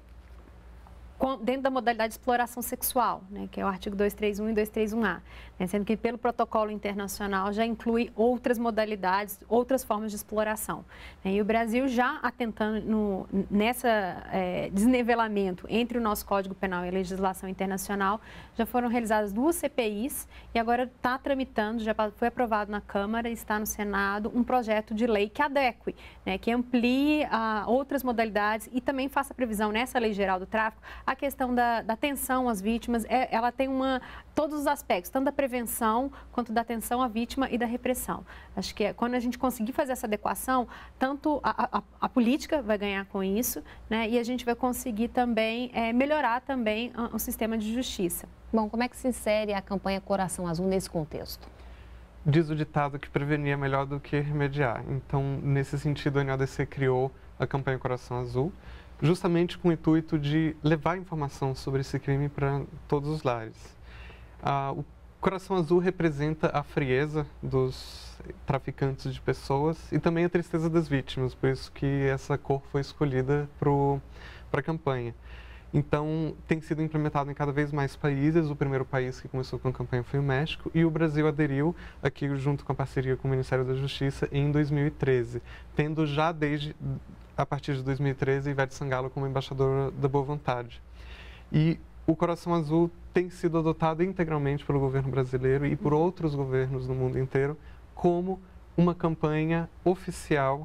com, dentro da modalidade de exploração sexual, né, que é o artigo duzentos e trinta e um e duzentos e trinta e um A, né, sendo que pelo protocolo internacional já inclui outras modalidades, outras formas de exploração. Né, e o Brasil já atentando no, nessa é, desnivelamento entre o nosso Código Penal e a legislação internacional, já foram realizadas duas C P Is e agora está tramitando, já foi aprovado na Câmara e está no Senado um projeto de lei que adeque, né, que amplie a outras modalidades e também faça previsão nessa lei geral do tráfico a questão da, da atenção às vítimas. É, ela tem uma, todos os aspectos, tanto da prevenção quanto da atenção à vítima e da repressão. Acho que é, quando a gente conseguir fazer essa adequação, tanto a, a, a política vai ganhar com isso, né, e a gente vai conseguir também é, melhorar também o sistema de justiça. Bom, como é que se insere a campanha Coração Azul nesse contexto? Diz o ditado que prevenir é melhor do que remediar. Então, nesse sentido, a N O D C criou a campanha Coração Azul, justamente com o intuito de levar informação sobre esse crime para todos os lares. Ah, o Coração Azul representa a frieza dos traficantes de pessoas e também a tristeza das vítimas, por isso que essa cor foi escolhida para a campanha. Então, tem sido implementado em cada vez mais países. O primeiro país que começou com a campanha foi o México e o Brasil aderiu aqui junto com a parceria com o Ministério da Justiça em dois mil e treze, tendo já desde a partir de dois mil e treze Ivete Sangalo como embaixadora da boa vontade. E o Coração Azul tem sido adotado integralmente pelo governo brasileiro e por outros governos no mundo inteiro como uma campanha oficial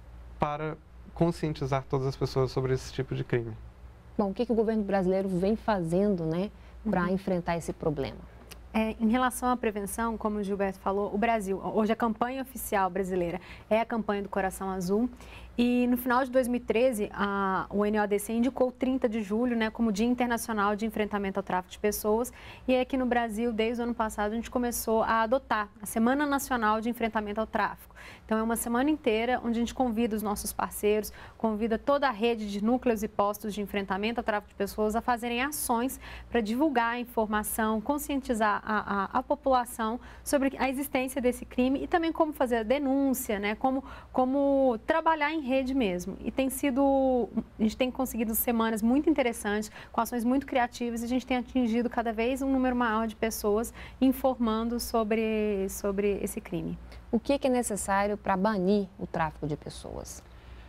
para conscientizar todas as pessoas sobre esse tipo de crime. Bom, o que, que o governo brasileiro vem fazendo, né, para uhum. enfrentar esse problema? É, em relação à prevenção, como o Gilberto falou, o Brasil, hoje a campanha oficial brasileira é a campanha do Coração Azul. E no final de dois mil e treze, a, o N O D C indicou trinta de julho, né, como Dia Internacional de Enfrentamento ao Tráfico de Pessoas. E aqui no Brasil, desde o ano passado, a gente começou a adotar a Semana Nacional de Enfrentamento ao Tráfico. Então, é uma semana inteira onde a gente convida os nossos parceiros, convida toda a rede de núcleos e postos de enfrentamento ao tráfico de pessoas a fazerem ações para divulgar a informação, conscientizar a, a, a população sobre a existência desse crime e também como fazer a denúncia, né, como, como trabalhar em rede mesmo. E tem sido, a gente tem conseguido semanas muito interessantes, com ações muito criativas, e a gente tem atingido cada vez um número maior de pessoas informando sobre, sobre esse crime. O que é necessário para banir o tráfico de pessoas?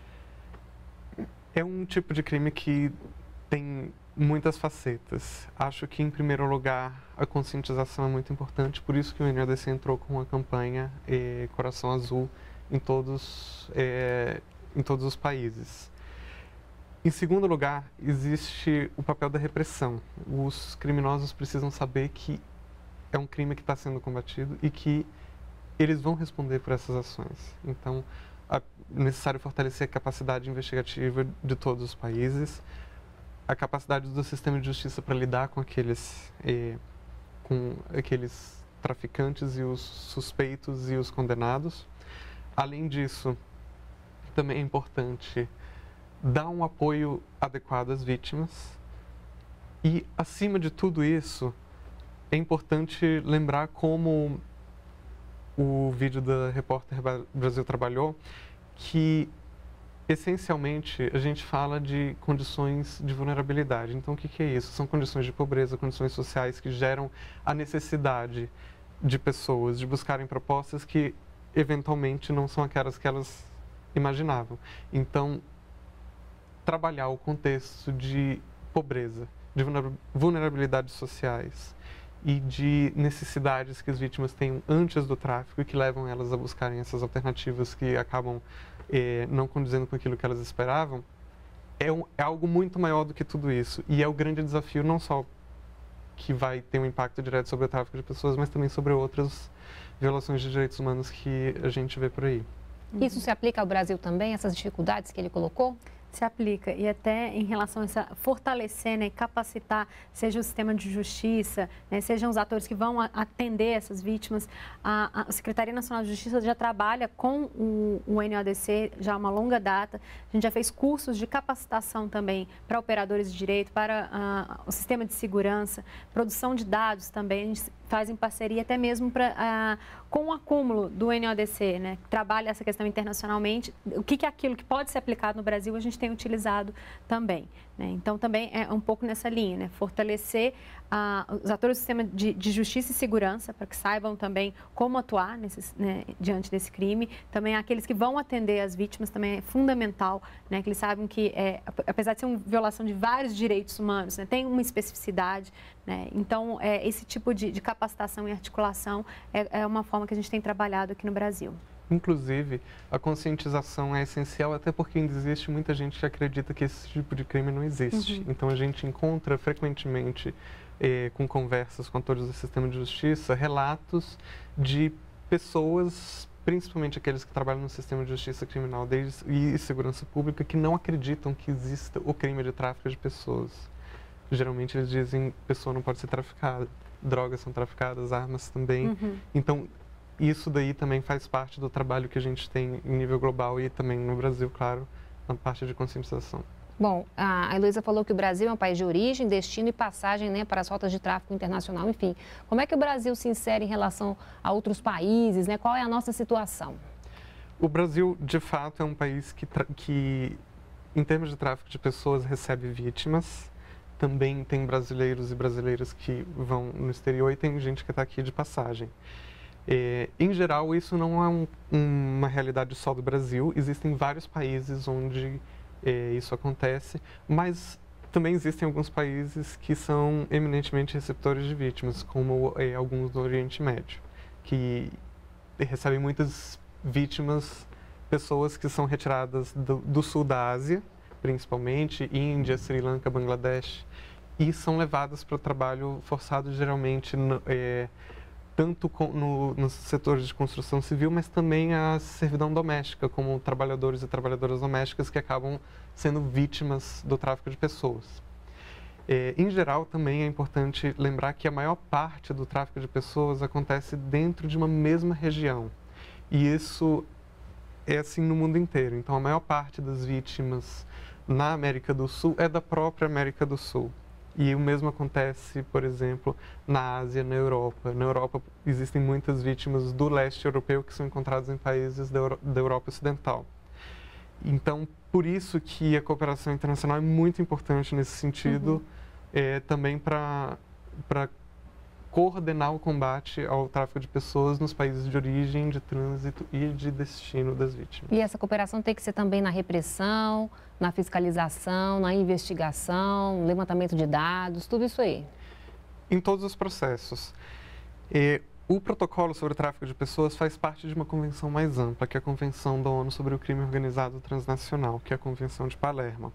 É um tipo de crime que tem muitas facetas. Acho que, em primeiro lugar, a conscientização é muito importante, por isso que o N O D C entrou com a campanha eh, Coração Azul em todos, é, em todos os países. Em segundo lugar, existe o papel da repressão. Os criminosos precisam saber que é um crime que está sendo combatido e que eles vão responder por essas ações. Então, é necessário fortalecer a capacidade investigativa de todos os países, a capacidade do sistema de justiça para lidar com aqueles, eh, com aqueles traficantes e os suspeitos e os condenados. Além disso, também é importante dar um apoio adequado às vítimas e, acima de tudo isso, é importante lembrar como o vídeo da Repórter Brasil trabalhou, que essencialmente a gente fala de condições de vulnerabilidade. Então, o que, que é isso? São condições de pobreza, condições sociais que geram a necessidade de pessoas de buscarem propostas que eventualmente não são aquelas que elas imaginavam. Então, trabalhar o contexto de pobreza, de vulnerabilidades sociais e de necessidades que as vítimas têm antes do tráfico e que levam elas a buscarem essas alternativas que acabam eh, não condizendo com aquilo que elas esperavam, é, um, é algo muito maior do que tudo isso. E é o grande desafio não só que vai ter um impacto direto sobre o tráfico de pessoas, mas também sobre outras violações de direitos humanos que a gente vê por aí. Isso se aplica ao Brasil também, essas dificuldades que ele colocou? Se aplica, e até em relação a essa, fortalecer, né, e capacitar, seja o sistema de justiça, né, sejam os atores que vão atender essas vítimas. A, a Secretaria Nacional de Justiça já trabalha com o, o N O D C já há uma longa data. A gente já fez cursos de capacitação também para operadores de direito, para uh, o sistema de segurança, produção de dados também. A gente faz em parceria até mesmo pra, uh, com o acúmulo do N O D C, né, que trabalha essa questão internacionalmente. O que, que é aquilo que pode ser aplicado no Brasil, a gente tem utilizado também, né? Então, também é um pouco nessa linha, né? Fortalecer uh, os atores do sistema de, de justiça e segurança para que saibam também como atuar nesses, né, diante desse crime. Também aqueles que vão atender as vítimas também é fundamental, né? Que eles saibam que, é, apesar de ser uma violação de vários direitos humanos, né, tem uma especificidade, né? Então, é, esse tipo de, de capacitação e articulação é, é uma forma que a gente tem trabalhado aqui no Brasil. Inclusive, a conscientização é essencial, até porque ainda existe muita gente que acredita que esse tipo de crime não existe. Uhum. Então, a gente encontra frequentemente, eh, com conversas com atores do sistema de justiça, relatos de pessoas, principalmente aqueles que trabalham no sistema de justiça criminal e segurança pública, que não acreditam que exista o crime de tráfico de pessoas. Geralmente, eles dizem que pessoa não pode ser traficada, drogas são traficadas, armas também. Uhum. Então, isso daí também faz parte do trabalho que a gente tem em nível global e também no Brasil, claro, na parte de conscientização. Bom, a Heloísa falou que o Brasil é um país de origem, destino e passagem, né, para as rotas de tráfico internacional. Enfim, como é que o Brasil se insere em relação a outros países, né? Qual é a nossa situação? O Brasil, de fato, é um país que, que em termos de tráfico de pessoas, recebe vítimas. Também tem brasileiros e brasileiras que vão no exterior e tem gente que está aqui de passagem. É, em geral, isso não é um, uma realidade só do Brasil. Existem vários países onde é, isso acontece, mas também existem alguns países que são eminentemente receptores de vítimas, como é, alguns do Oriente Médio, que recebem muitas vítimas, pessoas que são retiradas do, do sul da Ásia, principalmente, Índia, Sri Lanka, Bangladesh, e são levadas para o trabalho forçado, geralmente, no, é, tanto com, no, nos setores de construção civil, mas também a servidão doméstica, como trabalhadores e trabalhadoras domésticas que acabam sendo vítimas do tráfico de pessoas. É, em geral, também é importante lembrar que a maior parte do tráfico de pessoas acontece dentro de uma mesma região. E isso é assim no mundo inteiro. Então, a maior parte das vítimas na América do Sul é da própria América do Sul. E o mesmo acontece, por exemplo, na Ásia, na Europa. Na Europa existem muitas vítimas do leste europeu que são encontradas em países da, Euro da Europa Ocidental. Então, por isso que a cooperação internacional é muito importante nesse sentido, uhum. é, também para para coordenar o combate ao tráfico de pessoas nos países de origem, de trânsito e de destino das vítimas. E essa cooperação tem que ser também na repressão, na fiscalização, na investigação, no levantamento de dados, tudo isso aí? Em todos os processos. É, o protocolo sobre o tráfico de pessoas faz parte de uma convenção mais ampla, que é a Convenção da ONU sobre o Crime Organizado Transnacional, que é a Convenção de Palermo.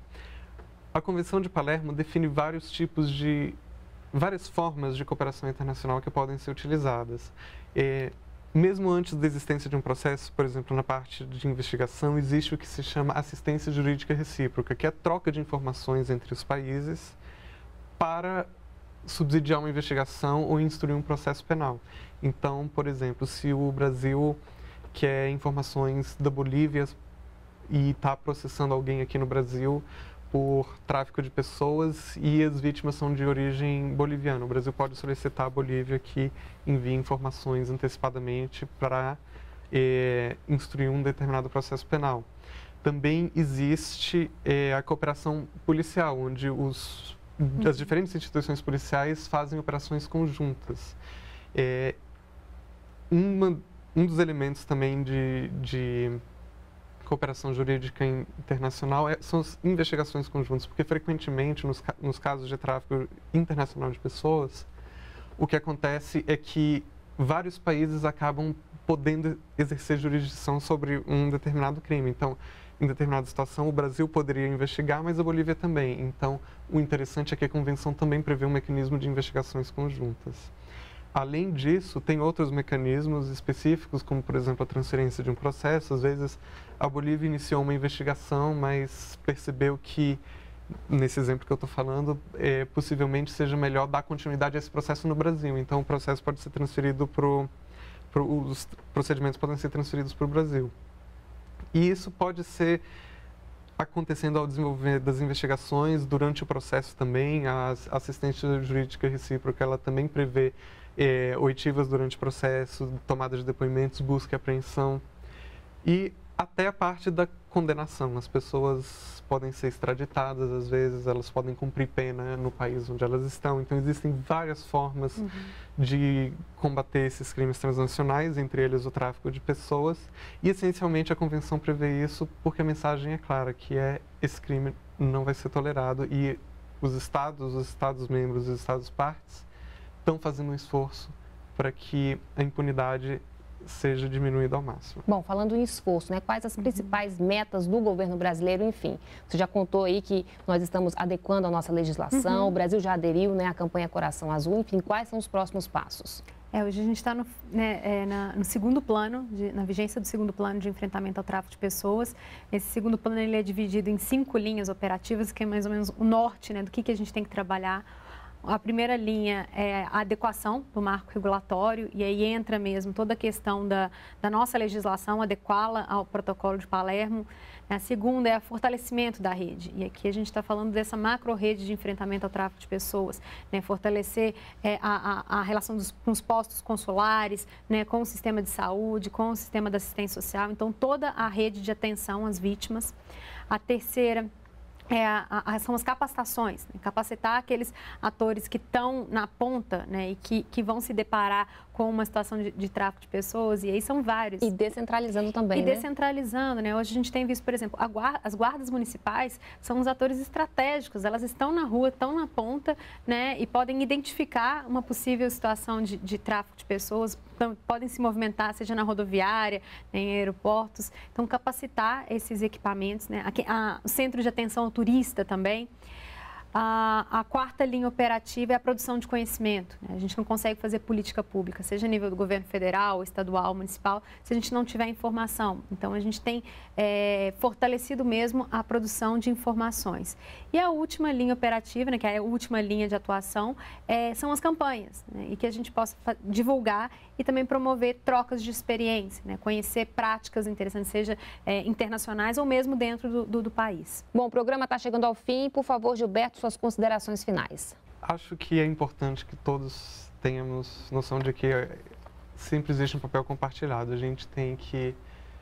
A Convenção de Palermo define vários tipos de, várias formas de cooperação internacional que podem ser utilizadas. É, mesmo antes da existência de um processo, por exemplo, na parte de investigação, existe o que se chama assistência jurídica recíproca, que é a troca de informações entre os países para subsidiar uma investigação ou instruir um processo penal. Então, por exemplo, se o Brasil quer informações da Bolívia e está processando alguém aqui no Brasil por tráfico de pessoas e as vítimas são de origem boliviana, o Brasil pode solicitar à Bolívia que envie informações antecipadamente para eh, instruir um determinado processo penal. Também existe eh, a cooperação policial, onde os as diferentes instituições policiais fazem operações conjuntas. É, uma, um dos elementos também de, de cooperação jurídica internacional é, são as investigações conjuntas, porque frequentemente nos, nos casos de tráfico internacional de pessoas, o que acontece é que vários países acabam podendo exercer jurisdição sobre um determinado crime. Então, em determinada situação, o Brasil poderia investigar, mas a Bolívia também. Então, o interessante é que a Convenção também prevê um mecanismo de investigações conjuntas. Além disso, tem outros mecanismos específicos, como, por exemplo, a transferência de um processo. Às vezes, a Bolívia iniciou uma investigação, mas percebeu que, nesse exemplo que eu estou falando, é, possivelmente seja melhor dar continuidade a esse processo no Brasil. Então, o processo pode ser transferido para o... os procedimentos podem ser transferidos para o Brasil. E isso pode ser acontecendo ao desenvolver das investigações, durante o processo também. A assistência jurídica recíproca, ela também prevê é, oitivas durante o processo, tomada de depoimentos, busca e apreensão. E até a parte da condenação. As pessoas podem ser extraditadas, às vezes, elas podem cumprir pena no país onde elas estão. Então, existem várias formas uhum. de combater esses crimes transnacionais, entre eles o tráfico de pessoas. E, essencialmente, a Convenção prevê isso porque a mensagem é clara, que é esse crime não vai ser tolerado e os Estados, os Estados-membros e os Estados-partes estão fazendo um esforço para que a impunidade seja diminuído ao máximo. Bom, falando em esforço, né, quais as principais metas do governo brasileiro, enfim? Você já contou aí que nós estamos adequando a nossa legislação, uhum. o Brasil já aderiu, né, à campanha Coração Azul, enfim, quais são os próximos passos? É, hoje a gente está no, né, é, na, no segundo plano, de, na vigência do segundo plano de enfrentamento ao tráfico de pessoas. Esse segundo plano ele é dividido em cinco linhas operativas, que é mais ou menos o norte, né, do que, que a gente tem que trabalhar. A primeira linha é a adequação do marco regulatório, e aí entra mesmo toda a questão da, da nossa legislação, adequá-la ao protocolo de Palermo. A segunda é o fortalecimento da rede, e aqui a gente está falando dessa macro-rede de enfrentamento ao tráfico de pessoas, né? Fortalecer é, a, a, a relação dos, com os postos consulares, né? Com o sistema de saúde, com o sistema da assistência social, então toda a rede de atenção às vítimas. A terceira É, a, a, são as capacitações, né? Capacitar aqueles atores que estão na ponta, né? E que, que vão se deparar com uma situação de, de tráfico de pessoas, e aí são vários. E descentralizando também, E né? descentralizando, né? Hoje a gente tem visto, por exemplo, a guarda, as guardas municipais são os atores estratégicos, elas estão na rua, estão na ponta, né? E podem identificar uma possível situação de, de tráfico de pessoas, então, podem se movimentar, seja na rodoviária, né, em aeroportos. Então, capacitar esses equipamentos, né? Aqui, a, o centro de atenção ao turista também. A, a quarta linha operativa é a produção de conhecimento, né? A gente não consegue fazer política pública, seja a nível do governo federal, estadual, municipal, se a gente não tiver informação. Então, a gente tem é, fortalecido mesmo a produção de informações. E a última linha operativa, né, que é a última linha de atuação, é, são as campanhas, né, e que a gente possa divulgar e também promover trocas de experiência, né, conhecer práticas interessantes, seja é, internacionais ou mesmo dentro do, do, do país. Bom, o programa está chegando ao fim. Por favor, Gilberto, suas considerações finais. Acho que é importante que todos tenhamos noção de que sempre existe um papel compartilhado. A gente tem que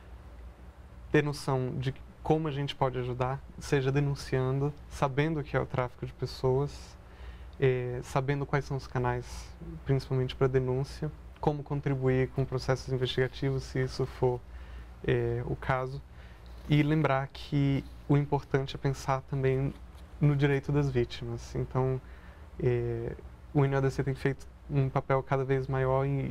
ter noção de como a gente pode ajudar, seja denunciando, sabendo o que é o tráfico de pessoas, eh, sabendo quais são os canais, principalmente para denúncia, como contribuir com processos investigativos, se isso for eh, o caso, e lembrar que o importante é pensar também no direito das vítimas. Então, eh, o N O A D C tem feito um papel cada vez maior em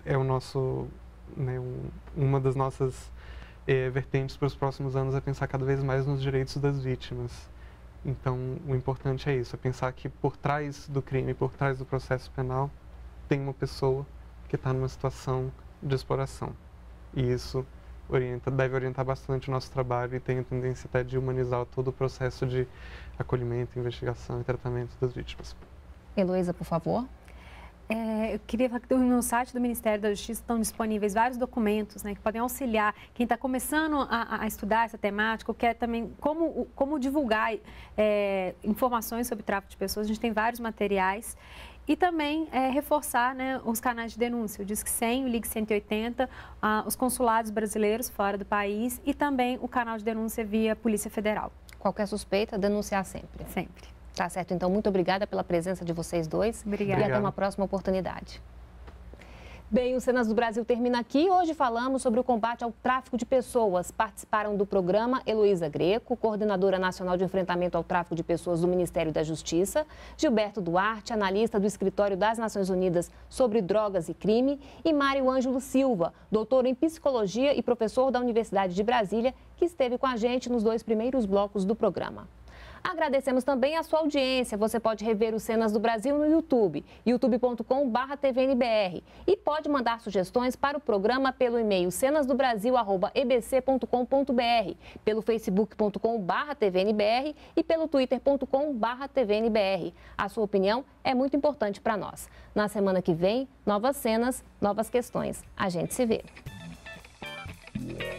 é o nosso, né, um, uma das nossas é, vertentes para os próximos anos é pensar cada vez mais nos direitos das vítimas. Então, o importante é isso, é pensar que por trás do crime, por trás do processo penal, tem uma pessoa que está numa situação de exploração. E isso orienta, deve orientar bastante o nosso trabalho e tem a tendência até de humanizar todo o processo de acolhimento, investigação e tratamento das vítimas. Heloísa, por favor. É, eu queria falar que no site do Ministério da Justiça estão disponíveis vários documentos, né, que podem auxiliar quem está começando a, a estudar essa temática, ou quer também como, como divulgar é, informações sobre tráfico de pessoas. A gente tem vários materiais. E também é, reforçar, né, os canais de denúncia, o Disque cem, o Ligue cento e oitenta, ah, os consulados brasileiros fora do país e também o canal de denúncia via Polícia Federal. Qualquer suspeita, denunciar sempre. Sempre. Tá certo, então muito obrigada pela presença de vocês dois. Obrigada. E até uma próxima oportunidade. Bem, o Cenas do Brasil termina aqui. Hoje falamos sobre o combate ao tráfico de pessoas. Participaram do programa Heloísa Greco, coordenadora nacional de enfrentamento ao tráfico de pessoas do Ministério da Justiça, Gilberto Duarte, analista do Escritório das Nações Unidas sobre Drogas e Crime, e Mário Ângelo Silva, doutor em Psicologia e professor da Universidade de Brasília, que esteve com a gente nos dois primeiros blocos do programa. Agradecemos também a sua audiência. Você pode rever os Cenas do Brasil no YouTube, youtube ponto com barra T V N B R. E pode mandar sugestões para o programa pelo e-mail cenasdobrasil arroba e b c ponto com ponto b r, pelo facebook ponto com barra T V N B R e pelo twitter ponto com barra T V N B R. A sua opinião é muito importante para nós. Na semana que vem, novas cenas, novas questões. A gente se vê.